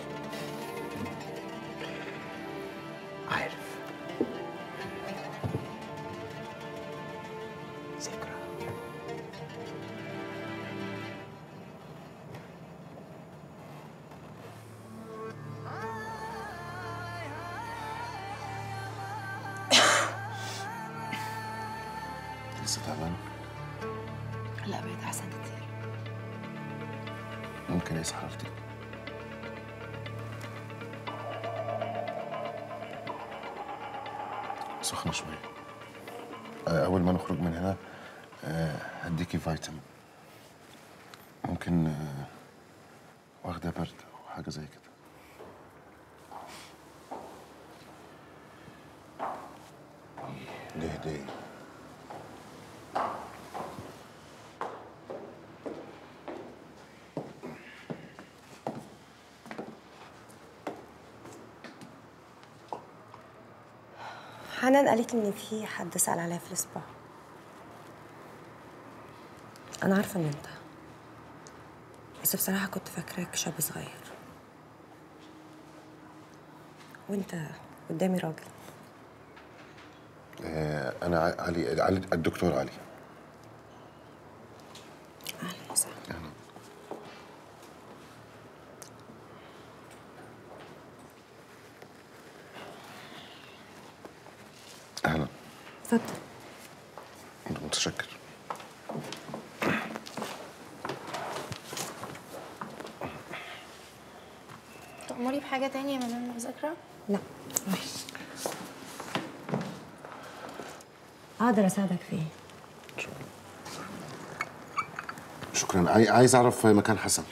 عارف. ذكرى. لسه تعبان؟ لا بقيت احسن كتير. ممكن اقيس حرارتك؟ سخنة شوية. أول ما نخرج من هنا هديكي فيتامين. ممكن واخدة برد أو حاجة زي كده. دي هدية. حنان قالت لي ان في حد سأل عليا في السبا. انا عارفه ان انت، بس بصراحه كنت فاكراك شاب صغير، وانت قدامي راجل. أنا علي الدكتور علي. اهلا وسهلا. اتفضل. متشكر. تأمري بحاجة تانية من المذاكرة؟ لا اقدر اساعدك في ايه؟ شكرا. عايز اعرف مكان حسن.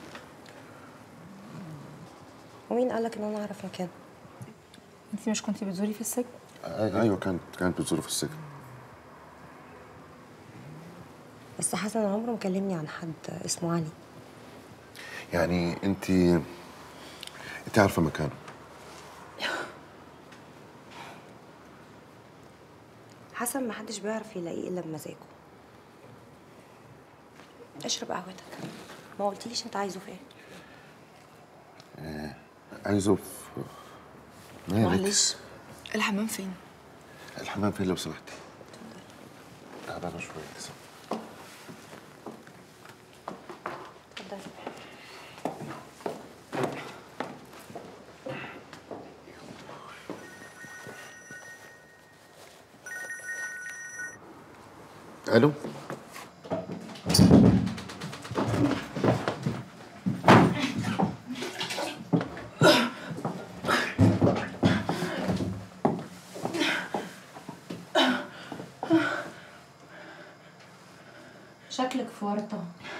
ومين قالك ان انا اعرف مكان؟ انت مش كنتي بتزوري في السجن؟ ايوه كانت بتزوره في السجن. بس حسن عمره ما كلمني عن حد اسمه علي. يعني انت عارفه مكانه؟ حسن ما حدش بيعرف يلاقيه الا بمزاجه. اشرب قهوتك. ما قلتليش انت عايزه في ايه؟ عايزه في معلش، الحمام فين؟ الحمام فين لو سمحتي؟ تعبانه شويه لسه. اتفضل. الو. شكلك في ورطة.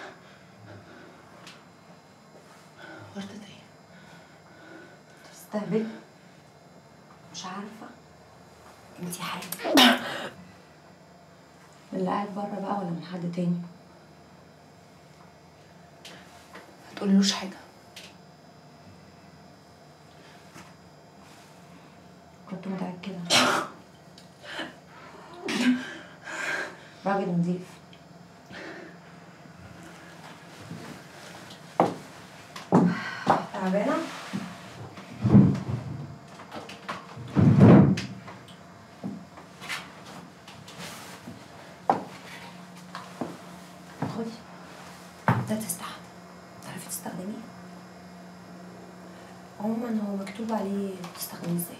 ورطة ايه؟ تستهبلي؟ مش عارفة؟ انتي حاجة من اللي قاعد بره بقى ولا من حد تاني؟ ما تقوليلوش حاجة. كنت متأكدة. راجل نظيف. تعبانة؟ خدي ده تستحمل. تعرفي تستخدميه؟ عموما هو مكتوب عليه تستخدميه ازاي.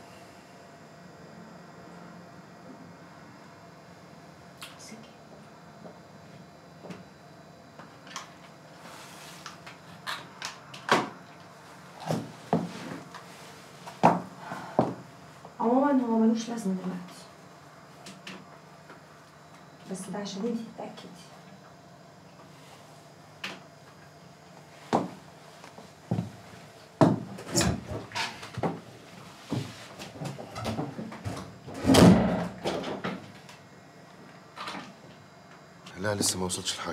عموما هو ملوش لازمة دلوقتي، بس ده عشان انتي تتأكدي. لا لسه ما وصلتش لحاجه.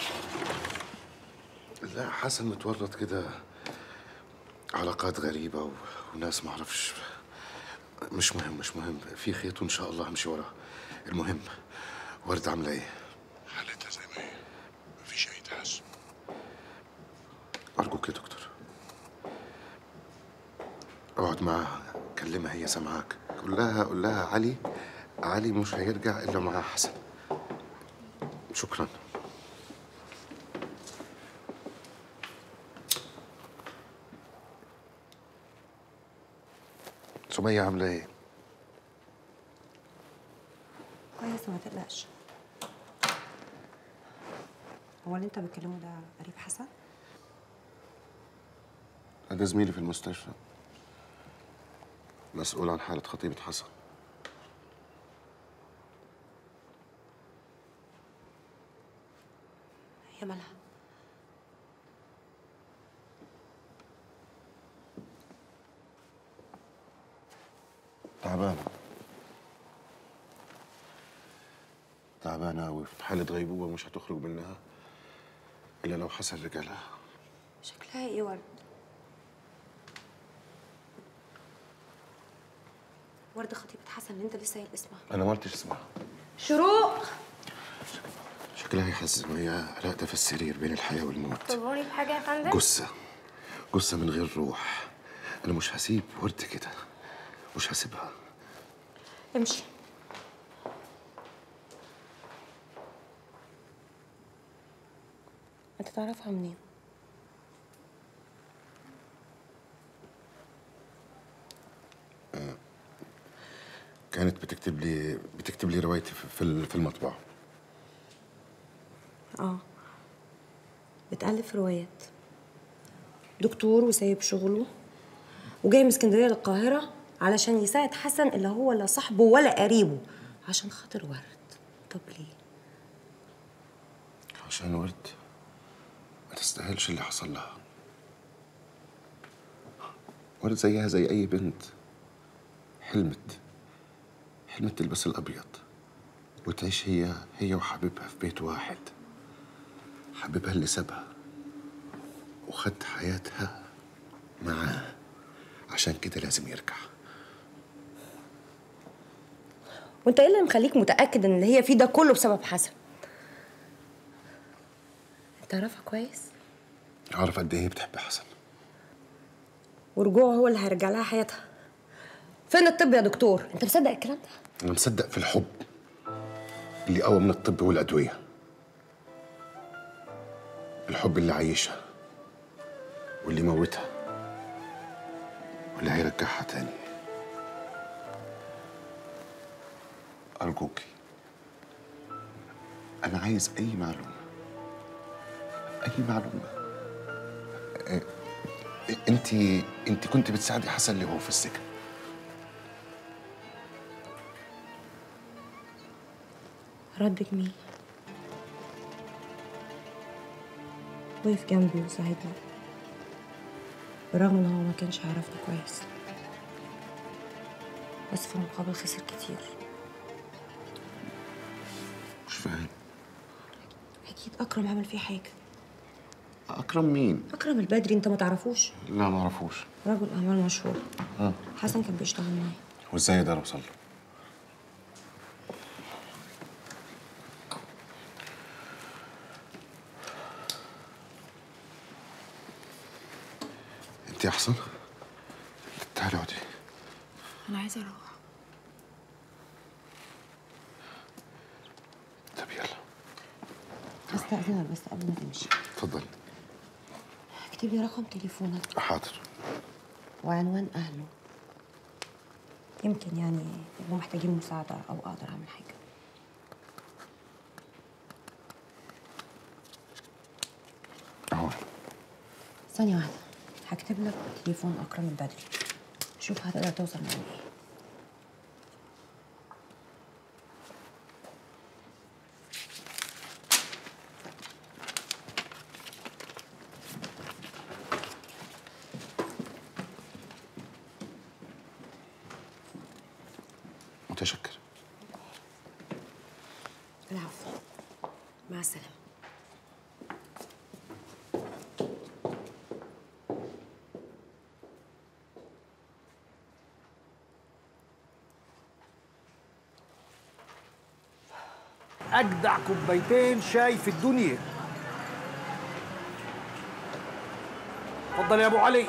لا حسن متورط كده، علاقات غريبه وناس ما اعرفش. مش مهم في خيط وان شاء الله همشي وراه. المهم وردة عامله ايه؟ حالتها زي ما هي، مفيش اي تحسن. ارجوك يا دكتور اقعد معاها، كلمها هي سامعاك. قول لها علي مش هيرجع الا مع حسن. شكرا. سمية عاملة ايه؟ كويس ما تقلقش. هو اللي انت بتكلمه ده قريب حسن؟ ده زميلي في المستشفى، مسؤول عن حالة خطيبة حسن. هي مالها؟ تعبانة وفي حالة غيبوبة مش هتخرج منها إلا لو حسن رجع لها. شكلها ايه ورد؟ ورد خطيبة حسن اللي انت لسه قايل اسمها. أنا ما قلتش اسمها. شروق. شكلها يحزن وهي راقدة في السرير بين الحياة والموت. تأمري بحاجة يا فندم؟ جثة من غير روح. أنا مش هسيب ورد كده، مش هسيبها. امشي. انت تعرفها منين؟ كانت بتكتب بتكتب لي روايتي في المطبعة. بتألف روايات. دكتور وسايب شغله وجاي من اسكندريه للقاهره علشان يساعد حسن اللي هو لا صاحبه ولا قريبه عشان خاطر ورد. طب ليه؟ عشان ورد ما تستاهلش اللي حصل لها. ورد زيها زي اي بنت، حلمت تلبس الابيض وتعيش هي وحبيبها في بيت واحد. حبيبها اللي سابها وخد حياتها معاه، عشان كده لازم يرجع. وانت ايه اللي مخليك متاكد ان اللي هي فيه ده كله بسبب حسن؟ انت تعرفها كويس؟ اعرف قد ايه بتحب حسن. ورجوعه هو اللي هيرجع لها حياتها. فين الطب يا دكتور؟ انت مصدق الكلام ده؟ انا مصدق في الحب اللي اقوى من الطب والادويه. الحب اللي عايشها واللي موتها واللي هيرجعها تاني. أرجوكي، أنا عايز أي معلومة. أنت كنت بتساعدي حسن اللي هو في السجن. رد جميل، وقف جنبي وساعدني برغم ان هو ما كانش يعرفني كويس، بس في المقابل خسر كتير. مش فاهم. اكيد اكرم عمل فيه حاجه. أكرم مين؟ اكرم البدري، انت ما تعرفوش؟ لا ما أعرفوش. رجل اعمال مشهور. حسن كان بيشتغل معاه. وإزاي أقدر أوصل له؟ انت يا حسن تعالي اقعدي. انا عايزه اروح. طب يلا. هستأذنك بس قبل ما تمشي. اتفضلي. اكتب لي رقم تليفونك حاضر. وعنوان اهله، يمكن يعني يبقوا محتاجين مساعده او اقدر اعمل حاجه. اهو. ثانيه واحده، هكتب لك تليفون اكرم البدري، شوف هتقدر توصل معاه ايه. متشكر. العفو، مع السلامه. اجدع كوبايتين شاي في الدنيا. اتفضل يا ابو علي.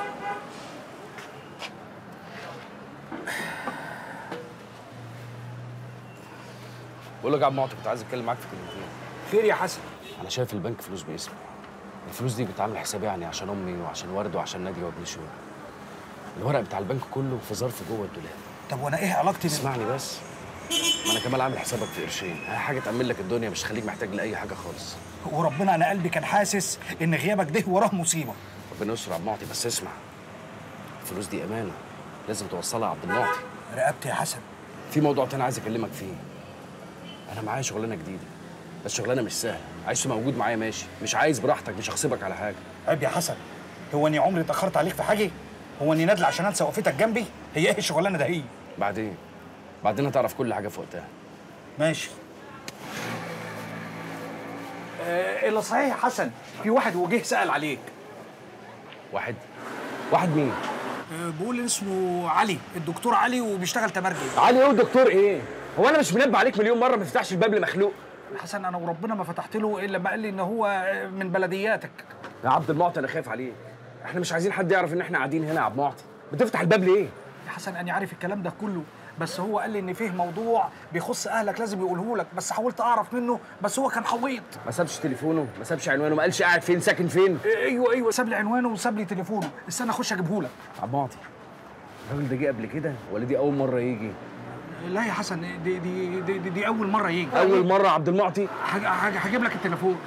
بقول لك يا عم معطي، كنت عايز اتكلم معاك في كلمتين. خير يا حسن؟ انا شايف البنك فلوس باسمي. الفلوس دي بتعمل حسابي يعني عشان امي وعشان ورد وعشان ناديه وابن شهور. الورق بتاع البنك كله في ظرف جوه الدولاب. طب وانا ايه علاقتي اسمعني بس، ما انا كمان عامل حسابك في قرشين، حاجه تأمن لك الدنيا، مش تخليك محتاج لاي حاجه خالص. وربنا انا قلبي كان حاسس ان غيابك ده وراه مصيبه. ربنا يستر يا عم معطي، بس اسمع، الفلوس دي امانه لازم توصلها عبد المعطي. رقبتي يا حسن. في موضوع تاني عايز اكلمك فيه. انا معايا شغلانه جديده، بس شغلانه مش سهله، عايز موجود معايا ماشي، مش عايز براحتك، مش هغصبك على حاجه. عيب يا حسن، هو اني عمري اتاخرت عليك في حاجه؟ هو اني نادل عشان انسى وقفتك جنبي؟ هي ايه الشغلانه ده هي؟ بعدين هتعرف كل حاجه في وقتها. ماشي. اللي صحيح يا حسن، في واحد وجه سأل عليك. واحد مين؟ بقول اسمه علي، الدكتور علي، وبيشتغل تمرجي. علي ايه ودكتور ايه؟ هو انا مش منبه عليك مليون مره ما تفتحش الباب لمخلوق؟ حسن انا وربنا ما فتحت له الا لما قال لي ان هو من بلدياتك. يا عبد المعطي انا خايف عليك، احنا مش عايزين حد يعرف ان احنا قاعدين هنا يا عبد المعطي، بتفتح الباب ليه؟ يا حسن انا عارف الكلام ده كله، بس هو قال لي ان فيه موضوع بيخص اهلك لازم يقوله لك، بس حاولت اعرف منه بس هو كان حويط. ما سابش تليفونه، ما سابش عنوانه، ما قالش قاعد فين ساكن فين؟ ايوه ساب لي عنوانه وساب لي تليفونه، استنى اخش اجيبه لك. عبد المعطي الراجل ده جه قبل كده ولا دي اول مره يجي؟ لا يا حسن، دي اول مره يجي. اول مره عبد المعطي؟ هجيب لك التليفون.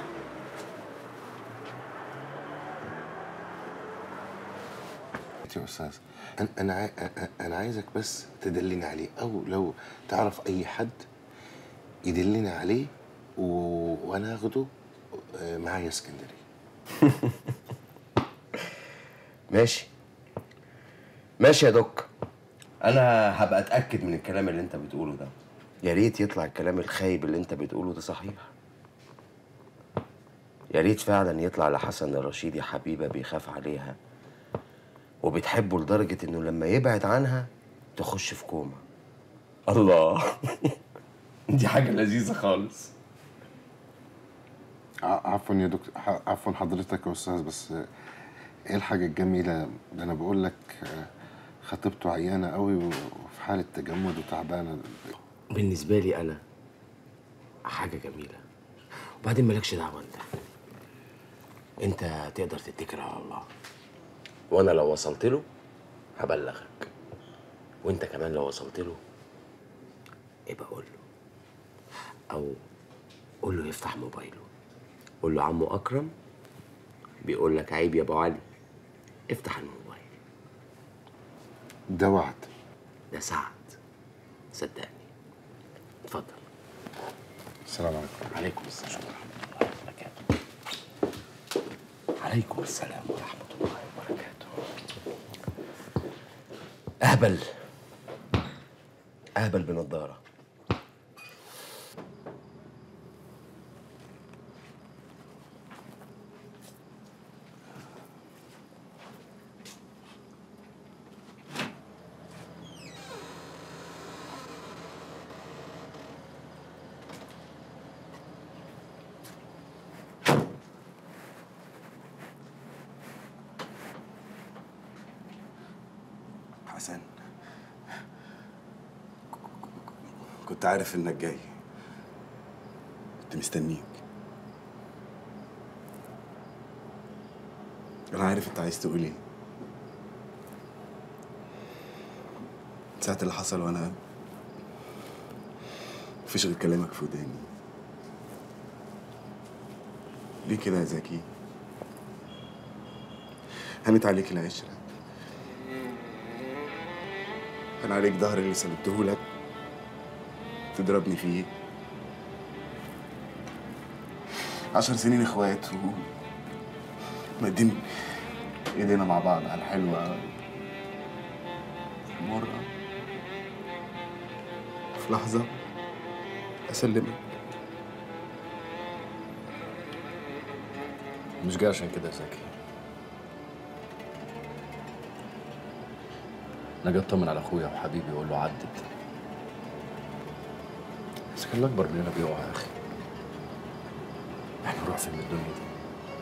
يا استاذ، انا عايزك بس تدلني عليه، او لو تعرف اي حد يدلني عليه وانا اخده معايا اسكندريه. ماشي ماشي يا دوك، انا هبقى اتاكد من الكلام اللي انت بتقوله ده. يا ريت يطلع الكلام الخايب اللي انت بتقوله ده صحيح. يا ريت فعلا يطلع لحسن الرشيد يا حبيبه بيخاف عليها وبتحبه لدرجه انه لما يبعد عنها تخش في كوما. الله دي حاجه لذيذه خالص. عفوا يا دكتور، عفوا حضرتك يا استاذ، بس ايه الحاجه الجميله ده؟ انا بقول لك خطيبته عيانه قوي وفي حاله تجمد وتعبانه. بالنسبه لي انا حاجه جميله. وبعدين مالكش دعوه انت تقدر تتكل على الله، وانا لو وصلت له هبلغك، وانت كمان لو وصلت له يبقى قول له، او قول له يفتح موبايله، قول له عمو اكرم بيقول لك عيب يا ابو علي، افتح الموبايل. ده وعد، ده سعد، صدقني. اتفضل. السلام عليكم. عليكم السلام ورحمه الله وبركاته. عليكم السلام ورحمه الله وبركاته. اهبل بنضاره. حسن، كنت عارف انك جاي، كنت مستنيك. انا عارف انت عايز تقول ايه. ساعة اللي حصل وانا مفيش غير كلامك في وداني. ليه كده يا زكي؟ هنت عليك العشرة، كان عليك ظهر اللي سلبتهولك تضربني فيه. 10 سنين اخوات مدين ايدينا مع بعض على الحلوة مرة، في لحظة اسلمك. مش جاي عشان كده يا زكي، انا جاي اطمن على اخويا وحبيبي واقول له عدت. بس كان الاكبر مننا بيقع يا اخي، احنا نروح فين من الدنيا دي؟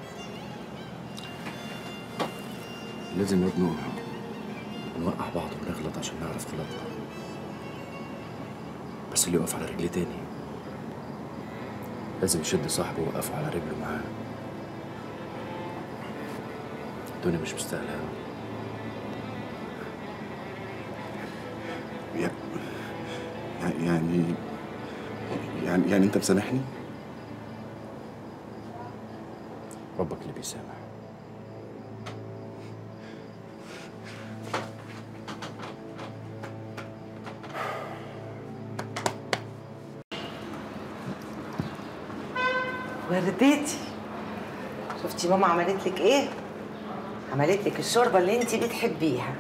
لازم يا ابني نوقع بعض ونغلط عشان نعرف غلطنا، بس اللي يقف على رجليه تاني لازم يشد صاحبه ويوقفه على رجله معاه. الدنيا مش مستاهله قوي. يعني انت مسامحني؟ ربك اللي بيسامح. ورديتي، شفتي ماما عملت لك ايه؟ عملت لك الشوربه اللي انت بتحبيها.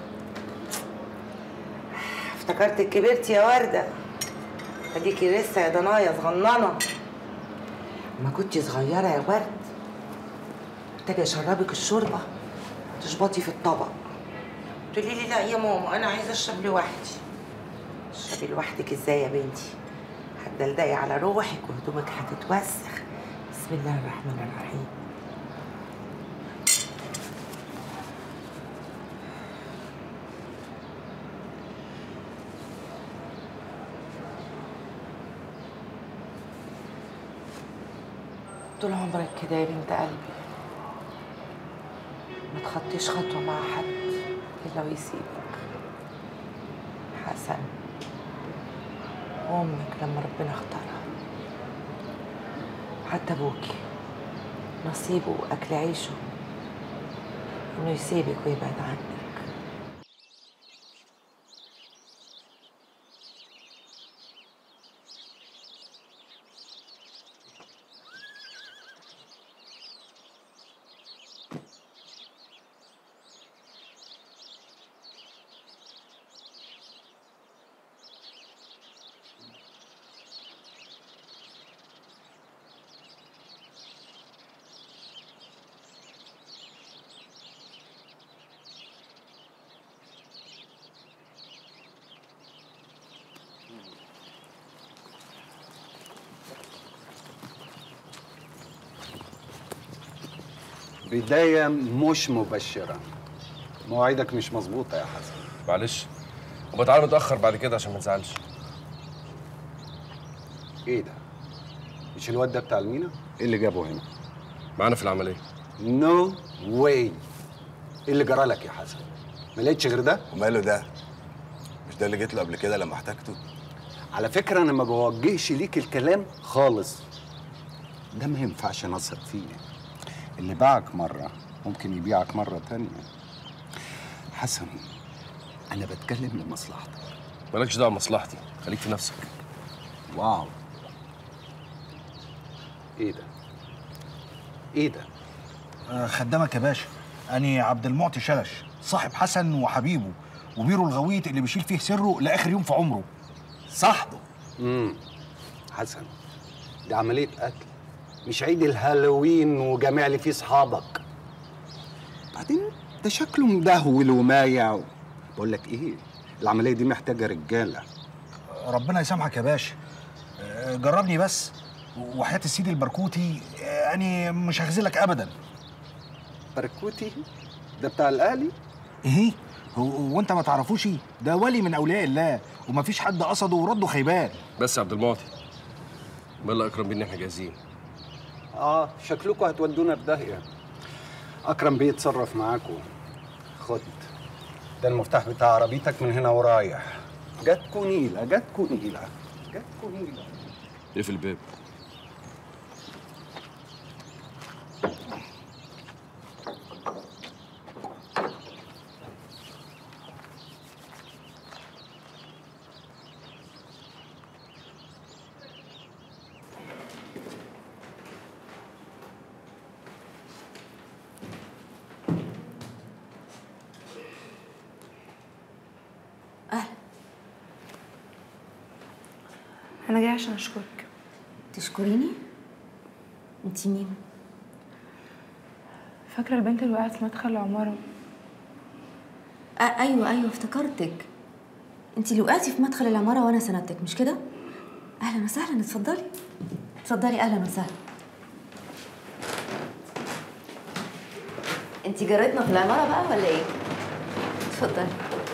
افتكرتك كبرتي يا ورده، اديكي لسه يا ضنايا صغننه. ما كنتي صغيره يا ورد محتاجه اشربك الشوربه تشبطي في الطبق، تقولي لي لا يا ماما انا عايزه اشرب لوحدي. اشربي لوحدك ازاي يا بنتي؟ هتدلدقي على روحك وهدومك هتتوسخ. بسم الله الرحمن الرحيم. طول عمرك كده يا بنت قلبي، ما تخطيش خطوة مع حد إلا ويسيبك. حسن وأمك لما ربنا اختارها، حتى أبوكي نصيبه وأكل عيشه إنه يسيبك ويبعد عنك. بداية مش مبشرة. مواعيدك مش مظبوطة يا حسن. معلش، وبتعالى متأخر بعد كده عشان ما تزعلش. ايه ده؟ مش الواد ده بتاع المينا؟ ايه اللي جابه هنا؟ معانا في العملية. نو واي. ايه اللي جرى لك يا حسن؟ ما لقيتش غير ده؟ وماله ده؟ مش ده اللي جيت له قبل كده لما احتاجته؟ على فكرة أنا ما بوجهش ليك الكلام خالص. ده ما ينفعش نثق فيه. اللي باعك مرة ممكن يبيعك مرة تانية. حسن، أنا بتكلم لمصلحتك. مالكش دعوة بمصلحتي، خليك في نفسك. واو. إيه ده؟ إيه ده؟ خدامك يا باشا، أنا عبد المعطي شلش، صاحب حسن وحبيبه وبيرو الغويط اللي بيشيل فيه سره لآخر يوم في عمره. صاحبه. حسن، دي عملية قتل، مش عيد الهالوين وجميع اللي فيه صحابك. بعدين ده شكله مدهول ومايع. بقول لك ايه، العملية دي محتاجة رجالة. ربنا يسامحك يا باشا، جربني بس، وحياة السيد البركوتي أنا مش هخذلك أبدا. بركوتي؟ ده بتاع الأهلي؟ إيه؟ هو أنت ما تعرفوش؟ ده ولي من أولياء الله، ومفيش حد قصده ورده خيبان. بس يا عبد المعطي، بالله أكرم بينا إحنا جاهزين. شكلكم هتودونا في داهية. أكرم بيتصرف معاكم. خد، ده المفتاح بتاع عربيتك من هنا ورايح. جاتكوا نيلة، جاتكوا نيلة، جاتكوا نيلة. اقفل الباب. أنا جاية عشان أشكرك. تشكريني؟ انتي مين؟ فاكرة البنت اللي وقعت في مدخل العمارة؟ أيوة افتكرتك. انتي اللي وقعتي في مدخل العمارة وأنا سندتك، مش كده؟ أهلا وسهلا، اتفضلي. اتفضلي، أهلا وسهلا. انتي جارتنا في العمارة بقى ولا إيه؟ اتفضلي.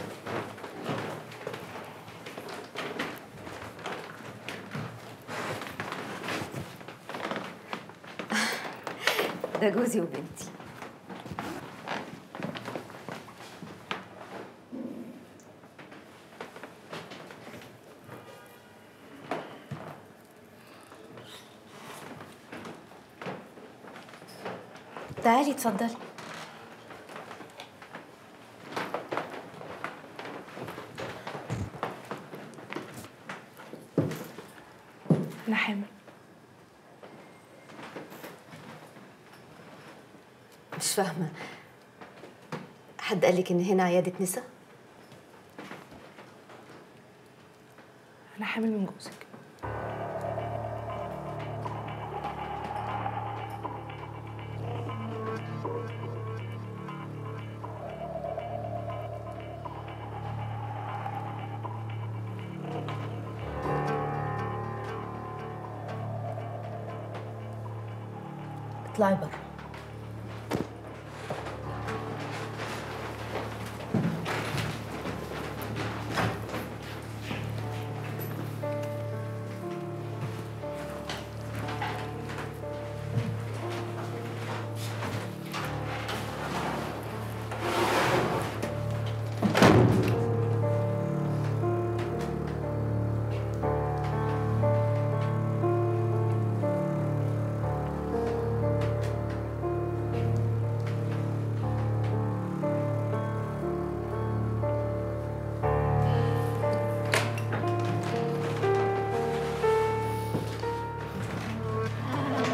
ده جوزي وبنتي. تعالي اتفضلي. أنا حامل. مش فاهمة، حد قالك إن هنا عيادة نساء؟ أنا حامل من جوزك. اطلعي بره.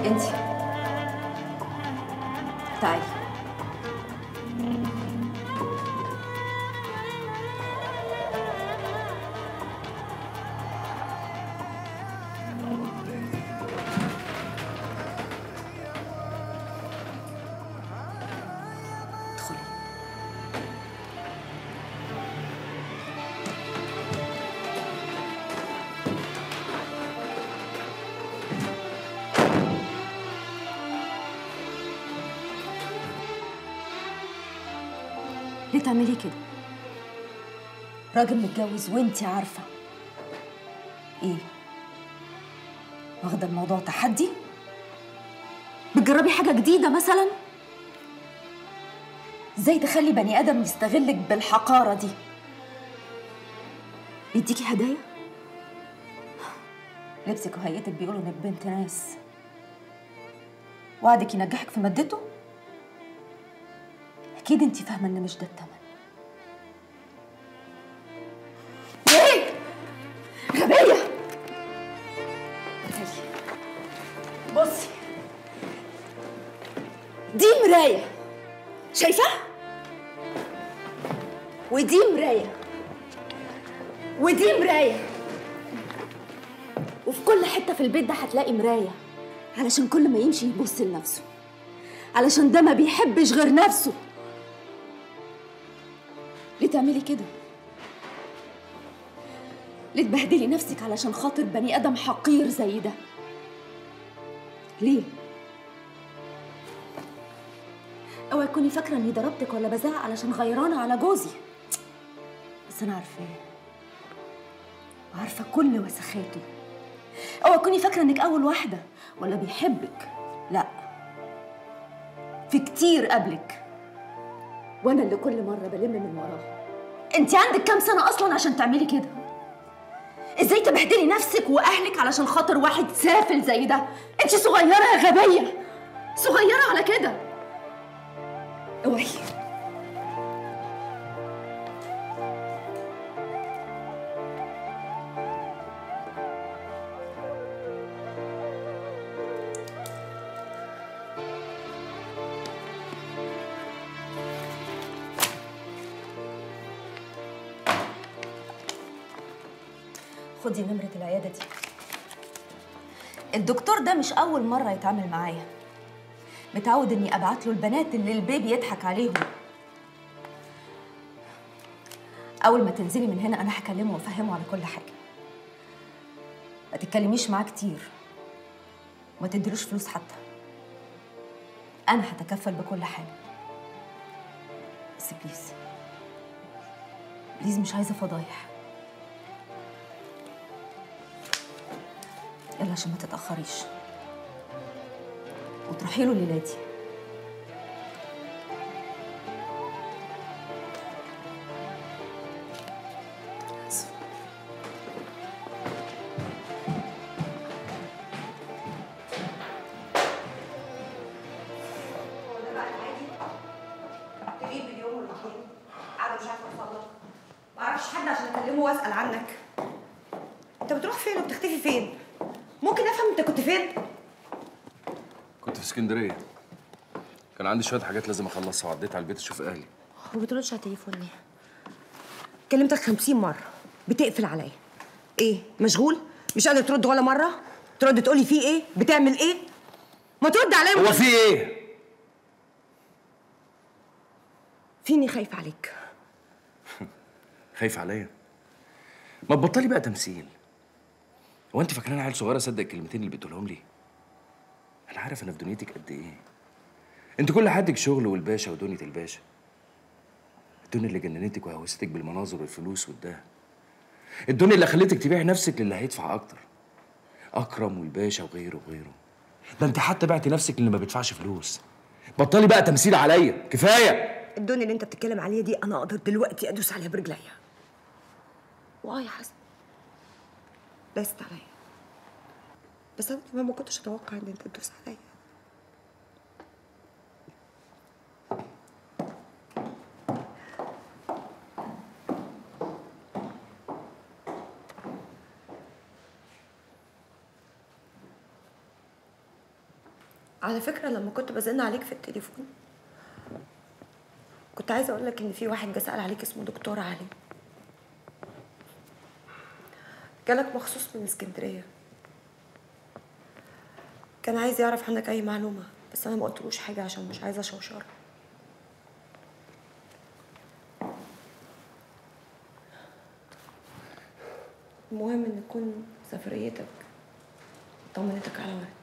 انتي تعالي. ليه تعملي كده؟ راجل متجوز وانتي عارفة. ايه؟ واخدة الموضوع تحدي؟ بتجربي حاجة جديدة مثلا؟ ازاي تخلي بني آدم يستغلك بالحقارة دي؟ يديكي هدايا؟ لبسك وهيئتك بيقولوا انك بنت ناس. وعدك ينجحك في مادته؟ أكيد أنتِ فاهمة إن مش ده التمن. إيه؟ غبية! بصي، دي مراية، شايفاها؟ ودي مراية، ودي مراية، وفي كل حتة في البيت ده هتلاقي مراية، علشان كل ما يمشي يبص لنفسه، علشان ده ما بيحبش غير نفسه. ليه تعملي كده؟ ليه تبهدلي نفسك علشان خاطر بني آدم حقير زي ده؟ ليه؟ اوعي تكوني فاكرة اني ضربتك ولا بزعق علشان غيرانة على جوزي. بس انا عارفاه، وعارفة كل وسخاته. اوعي تكوني فاكرة انك اول واحدة ولا بيحبك. لا، في كتير قبلك، وانا اللي كل مرة بلم من وراه. انت عندك كام سنة اصلا عشان تعملي كده؟ ازاي تبهدلي نفسك واهلك علشان خاطر واحد سافل زي ده؟ انت صغيرة يا غبية، صغيرة على كده. اوعي. خدي نمرة العيادة دي. الدكتور ده مش أول مرة يتعامل معايا، متعود إني أبعت له البنات اللي البيبي يضحك عليهم. أول ما تنزلي من هنا أنا هكلمه وأفهمه على كل حاجة. ما تتكلميش معاه كتير، وما تديلوش فلوس حتى. أنا هتكفل بكل حاجة. بس بليز بليز، مش عايزة فضايح. يلا عشان ما تتأخريش، وتروحي له الليلة دي. تغيب اليوم والاثنين، قاعدة مش عارفة أوصل لك، ما أعرفش حد عشان أكلمه وأسأل عنك. أنت بتروح فين وبتختفي فين؟ ممكن افهم انت كنت فين؟ كنت في اسكندريه، كان عندي شويه حاجات لازم اخلصها وعديت على البيت اشوف اهلي. ما بتردش على التليفون ليه؟ كلمتك 50 مره بتقفل عليا. ايه، مشغول؟ مش قادر ترد ولا مره؟ ترد تقولي في ايه؟ بتعمل ايه؟ ما ترد عليا. هو في ايه؟ فيني خايفه عليك. خايف عليا؟ ما تبطلي بقى تمثيل. هو انت فاكراني عيل صغير اصدق الكلمتين اللي بتقولهم لي؟ انا عارف انا في دنيتك قد ايه. انت كل حدك شغل والباشا ودنيا الباشا. الدنيا اللي جننتك وهوستك بالمناظر والفلوس والدهب. الدنيا اللي خلتك تبيعي نفسك للي هيدفع اكتر. اكرم والباشا وغيره وغيره. ده انت حتى بعتي نفسك للي ما بيدفعش فلوس. بطلي بقى تمثيل عليا، كفايه. الدنيا اللي انت بتتكلم عليها دي انا اقدر دلوقتي ادوس عليها برجليا. يا حسن، داست عليا، بس انا كمان ما كنتش اتوقع ان انت تدوس عليا. على فكرة لما كنت بزن عليك في التليفون كنت عايزة اقول لك ان في واحد جه سأل عليك اسمه دكتور علي، جالك مخصوص من اسكندرية، كان عايز يعرف عنك اي معلومة بس انا ما قلتلوش حاجة عشان مش عايزة شوشرة. المهم ان تكون سفريتك طمنتك على ورد.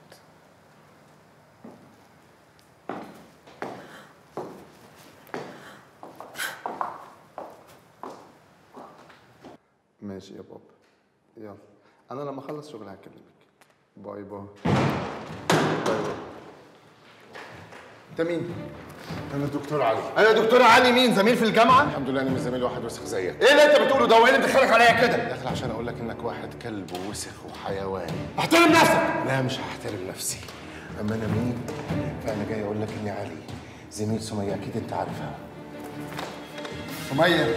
ماشي يا بابا، يلا انا لما اخلص شغل هكلمك. باي باي. باي باي. انت مين؟ انا دكتور علي. انا دكتور علي مين؟ زميل في الجامعه؟ الحمد لله انا مش زميل واحد وسخ زيك. ايه اللي انت بتقوله ده؟ وايه اللي مدخلك عليا كده؟ داخل عشان اقول لك انك واحد كلب ووسخ وحيوان. احترم نفسك. لا مش هحترم نفسي. اما انا مين؟ فانا جاي اقول لك اني علي، زميل سميه، اكيد انت عارفها. سميه؟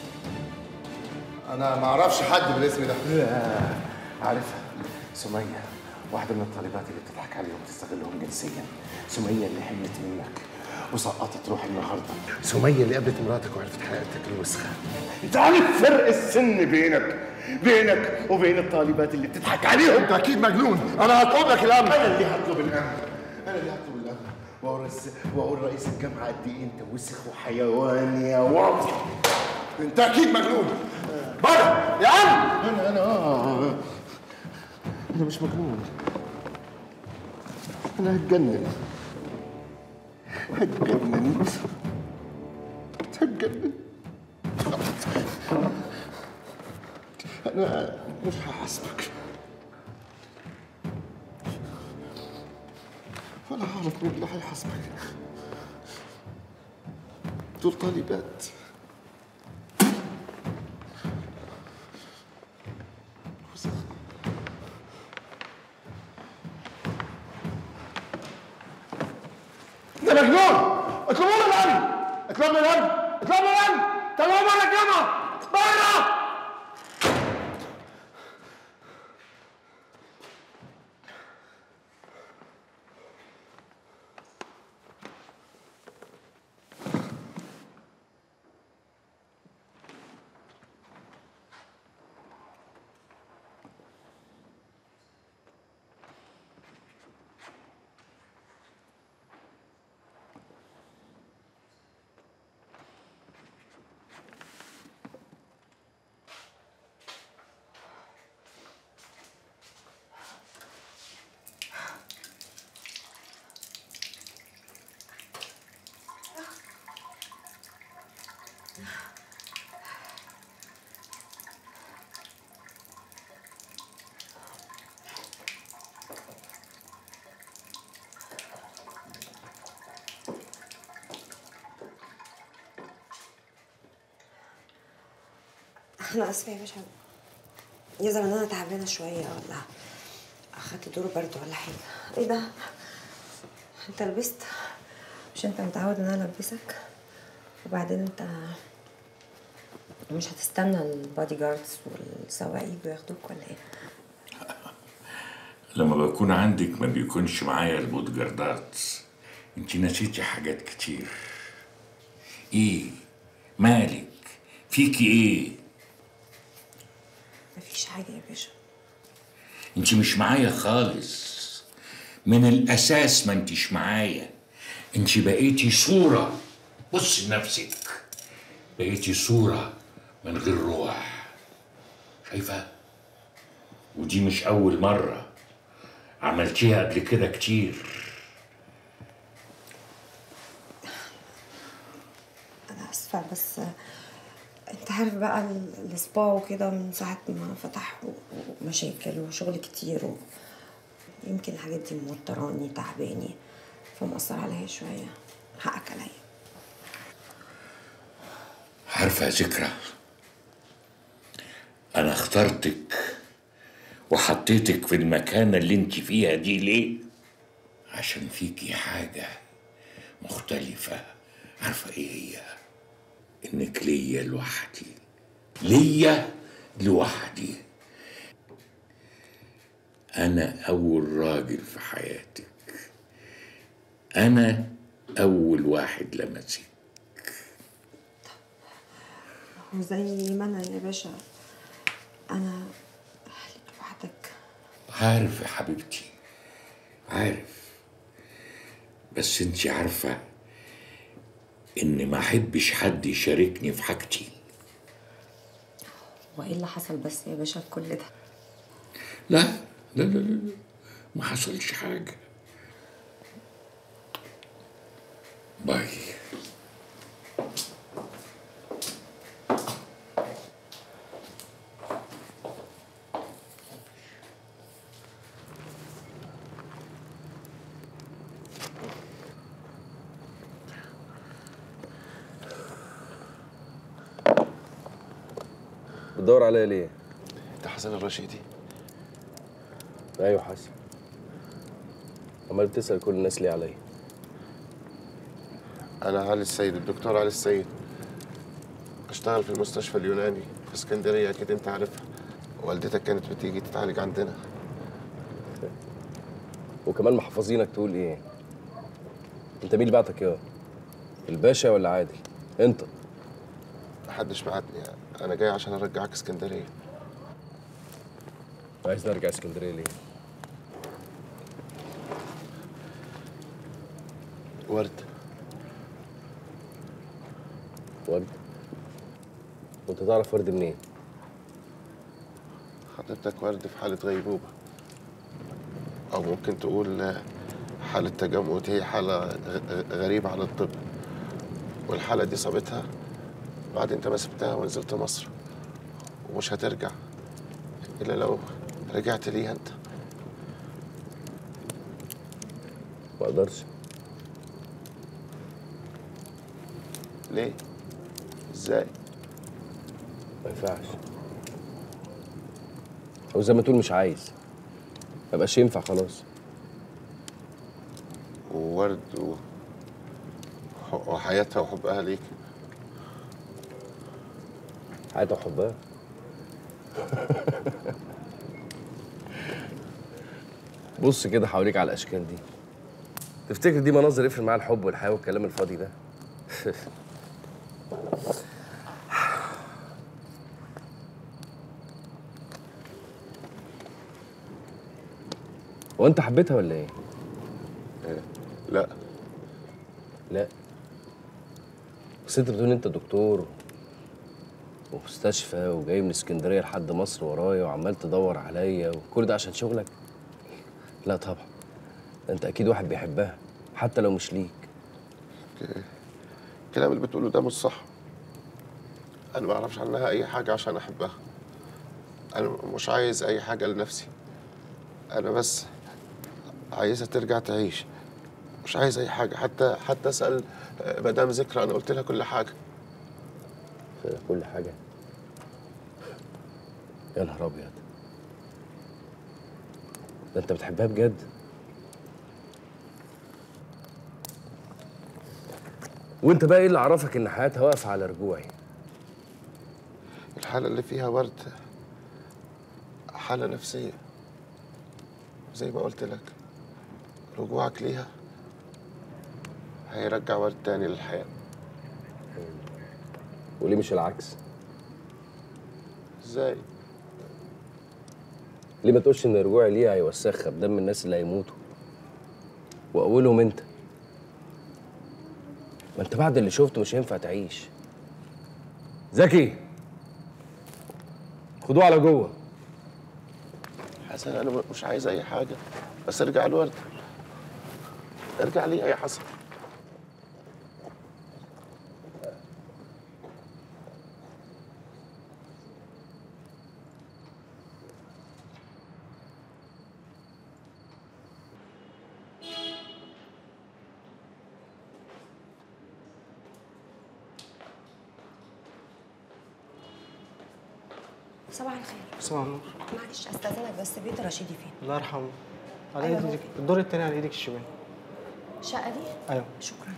انا ما اعرفش حد بالاسم ده. لا عارفها، سميه واحده من الطالبات اللي بتضحك عليهم وتستغلهم جنسيا. سميه اللي حملت منك وسقطت روح النهارده. سميه اللي قابلت مراتك وعرفت حقيقتك الوسخه. انت عارف فرق السن بينك وبين الطالبات اللي بتضحك عليهم؟ انت اكيد مجنون. انا هطلب لك الامن. انا اللي هطلب الامن. انا اللي هطلب الامن واقول رئيس الجامعه قد ايه انت وسخ وحيوان يا واطي. انت اكيد مجنون. بره يا عم. انا مش مجنون. انا هتجنن. انا مش هحاسبك ولا هعرف مين اللي هيحاسبك. دول طالبات. انت مجنون. اطلبوا له الامن. اطلب له الامن. طلعوا بره الجامعه. بره. انا اسفه يا باشا، يظهر ان انا تعبانه شويه ولا اخدت دور برد ولا حاجه. ايه ده؟ انت لبست؟ مش انت متعود ان انا البسك؟ وبعدين انت مش هتستنى البادي جاردز والسواقين وياخدوك ولا ايه؟ لما بكون عندك ما بيكونش معايا البودي جاردات. انت نسيتي حاجات كتير. ايه مالك؟ فيكي ايه؟ مفيش حاجه يا باشا. انت مش معايا خالص من الاساس. ما انتش معايا. انت بقيتي صوره. بصي لنفسك، بقيتي صوره من غير روح. شايفه؟ ودي مش اول مره، عملتيها قبل كده كتير. انا اسفه بس انت عارف بقى السبا وكده من ساعه ما فتح ومشاكل وشغل كتير يمكن الحاجات دي موتراني تعباني فمأثر عليا شويه. حقك عليا. عارفه يا ذكرى، انا اخترتك وحطيتك في المكانه اللي انت فيها دي ليه؟ عشان فيكي حاجه مختلفه. عارفه ايه هي؟ انك ليا لوحدي. ليا لوحدي. انا اول راجل في حياتك أنا أول واحد لمسك. وزي ما أنا يا باشا، أنا أهلك لوحدك. عارف يا حبيبتي، عارف، بس انتي عارفة إن ما أحبش حد يشاركني في حاجتي. وإيه اللي حصل بس يا باشا في كل ده؟ لا لا لا لا، ما حصلش حاجة. باي. بتدور عليا ليه؟ انت حسن الرشيدي؟ ايوه حسن. عمال بتسأل كل الناس ليه عليا؟ انا علي السيد، الدكتور علي السيد. بشتغل في المستشفى اليوناني في اسكندريه، اكيد انت عارفها. والدتك كانت بتيجي تتعالج عندنا. وكمان محفظينك تقول ايه؟ انت مين اللي بعتك يا الباشا ولا عادل؟ انت. محدش بعتني، انا جاي عشان ارجعك اسكندريه. عايز نرجع اسكندريه ليه؟ ورد. ورد؟ وانت تعرف ورد منين؟ حضرتك ورد في حاله غيبوبه، او ممكن تقول حاله تجمد. هي حاله غريبه على الطب، والحاله دي صابتها بعد انت ما سبتها ونزلت مصر، ومش هترجع الا لو رجعت ليها انت. ما اقدرش. ليه؟ ازاي؟ ما ينفعش. او زي ما تقول مش عايز، ما بقاش ينفع خلاص. وورد وحياتها وحبها ليك. حياتها وحبها؟ بص كده حواليك على الاشكال دي، تفتكر دي مناظر يفرق معاها الحب والحياه والكلام الفاضي ده؟ هو انت حبيتها ولا ايه؟ لا. لا؟ بس انت بتقول انت دكتور ومستشفى وجاي من اسكندريه لحد مصر ورايا وعمال تدور عليا وكل ده عشان شغلك؟ لا طبعا، ده انت اكيد واحد بيحبها حتى لو مش ليك. الكلام اللي بتقوله ده مش صح. انا ما اعرفش عنها اي حاجه عشان احبها. انا مش عايز اي حاجه لنفسي، انا بس عايزها ترجع تعيش. مش عايز اي حاجه، حتى اسال مدام ذكرى. انا قلت لها كل حاجه. كل حاجه؟ يا نهار ابيض، ده انت بتحبها بجد؟ وانت بقى ايه اللي عرفك ان حياتها واقفه على رجوعي؟ الحاله اللي فيها ورد حاله نفسيه، زي ما قلت لك. رجوعك ليها هيرجع ورد تاني للحياه. وليه مش العكس؟ ازاي؟ ليه ما تقولش ان رجوعي ليها هيوسخها بدم الناس اللي هيموتوا واولهم انت؟ ما انت بعد اللي شفته مش هينفع تعيش. زكي، خدوه على جوه. حسن انا مش عايز اي حاجه، بس ارجع لورد. ارجع ليها يا حسن. صباح الخير. صباح النور. معلش استاذنك، بس بيت رشيدي فين؟ الله يرحمه. على أيوة ايدك الدور التاني على ايدك الشمال. الشقه دي؟ ايوه. شكرا.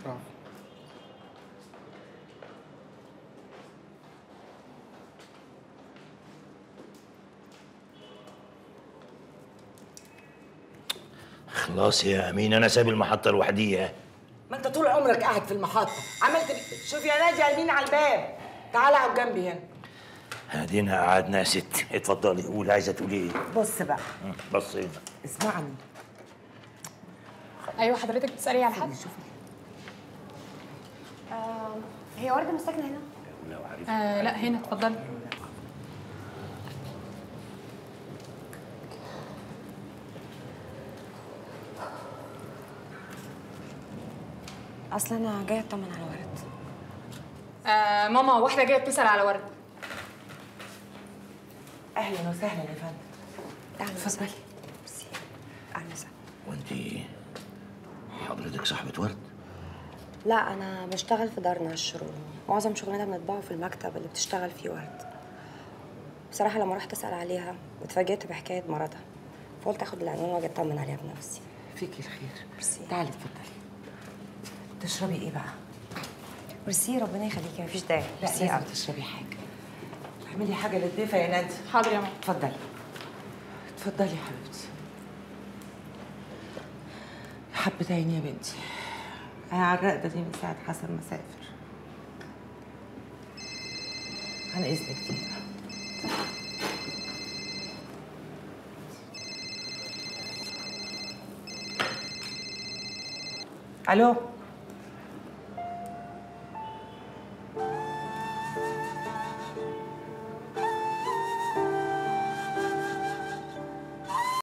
خلاص يا امين، انا سايب المحطه الوحديه. ما انت طول عمرك قاعد في المحطه، عملت شوف يا ناديه مين على الباب. تعالى اقعد جنبي هنا. هادينا قعدنا يا ست، اتفضلي قولي عايزه تقولي ايه؟ بص بقى. بص هنا. اسمعني. ايوه حضرتك بتسالي على حد؟ هي ورده مش ساكنه هنا؟ لا هنا اتفضلي. اصل انا جايه اطمن على ورد. ماما واحده جايه بتسال على ورد. اهلا وسهلا يا فندم. اهلا وسهلا. اهلا وسهلا. وانت حضرتك صاحبة ورد؟ لا انا بشتغل في دار نشر ومعظم شغلنا بنطبعه في المكتب اللي بتشتغل فيه ورد. بصراحه لما رحت اسال عليها اتفاجئت بحكايه مرضها، فقلت اخد العنوان واجي اطمن عليها بنفسي. فيكي الخير. ميرسي. تعالي اتفضلي. تشربي ايه بقى؟ ميرسي ربنا يخليكي مفيش داعي. لا لازم تشربي حاجه. اعملي حاجه للضيفه يا نادي. حاضر يا ماما. اتفضلي. اتفضلي يا حبيبتي. حبة عيني يا بنتي. انا على الرقبه دي من ساعه حسن ما سافر. عن اذنك دقيقه. الو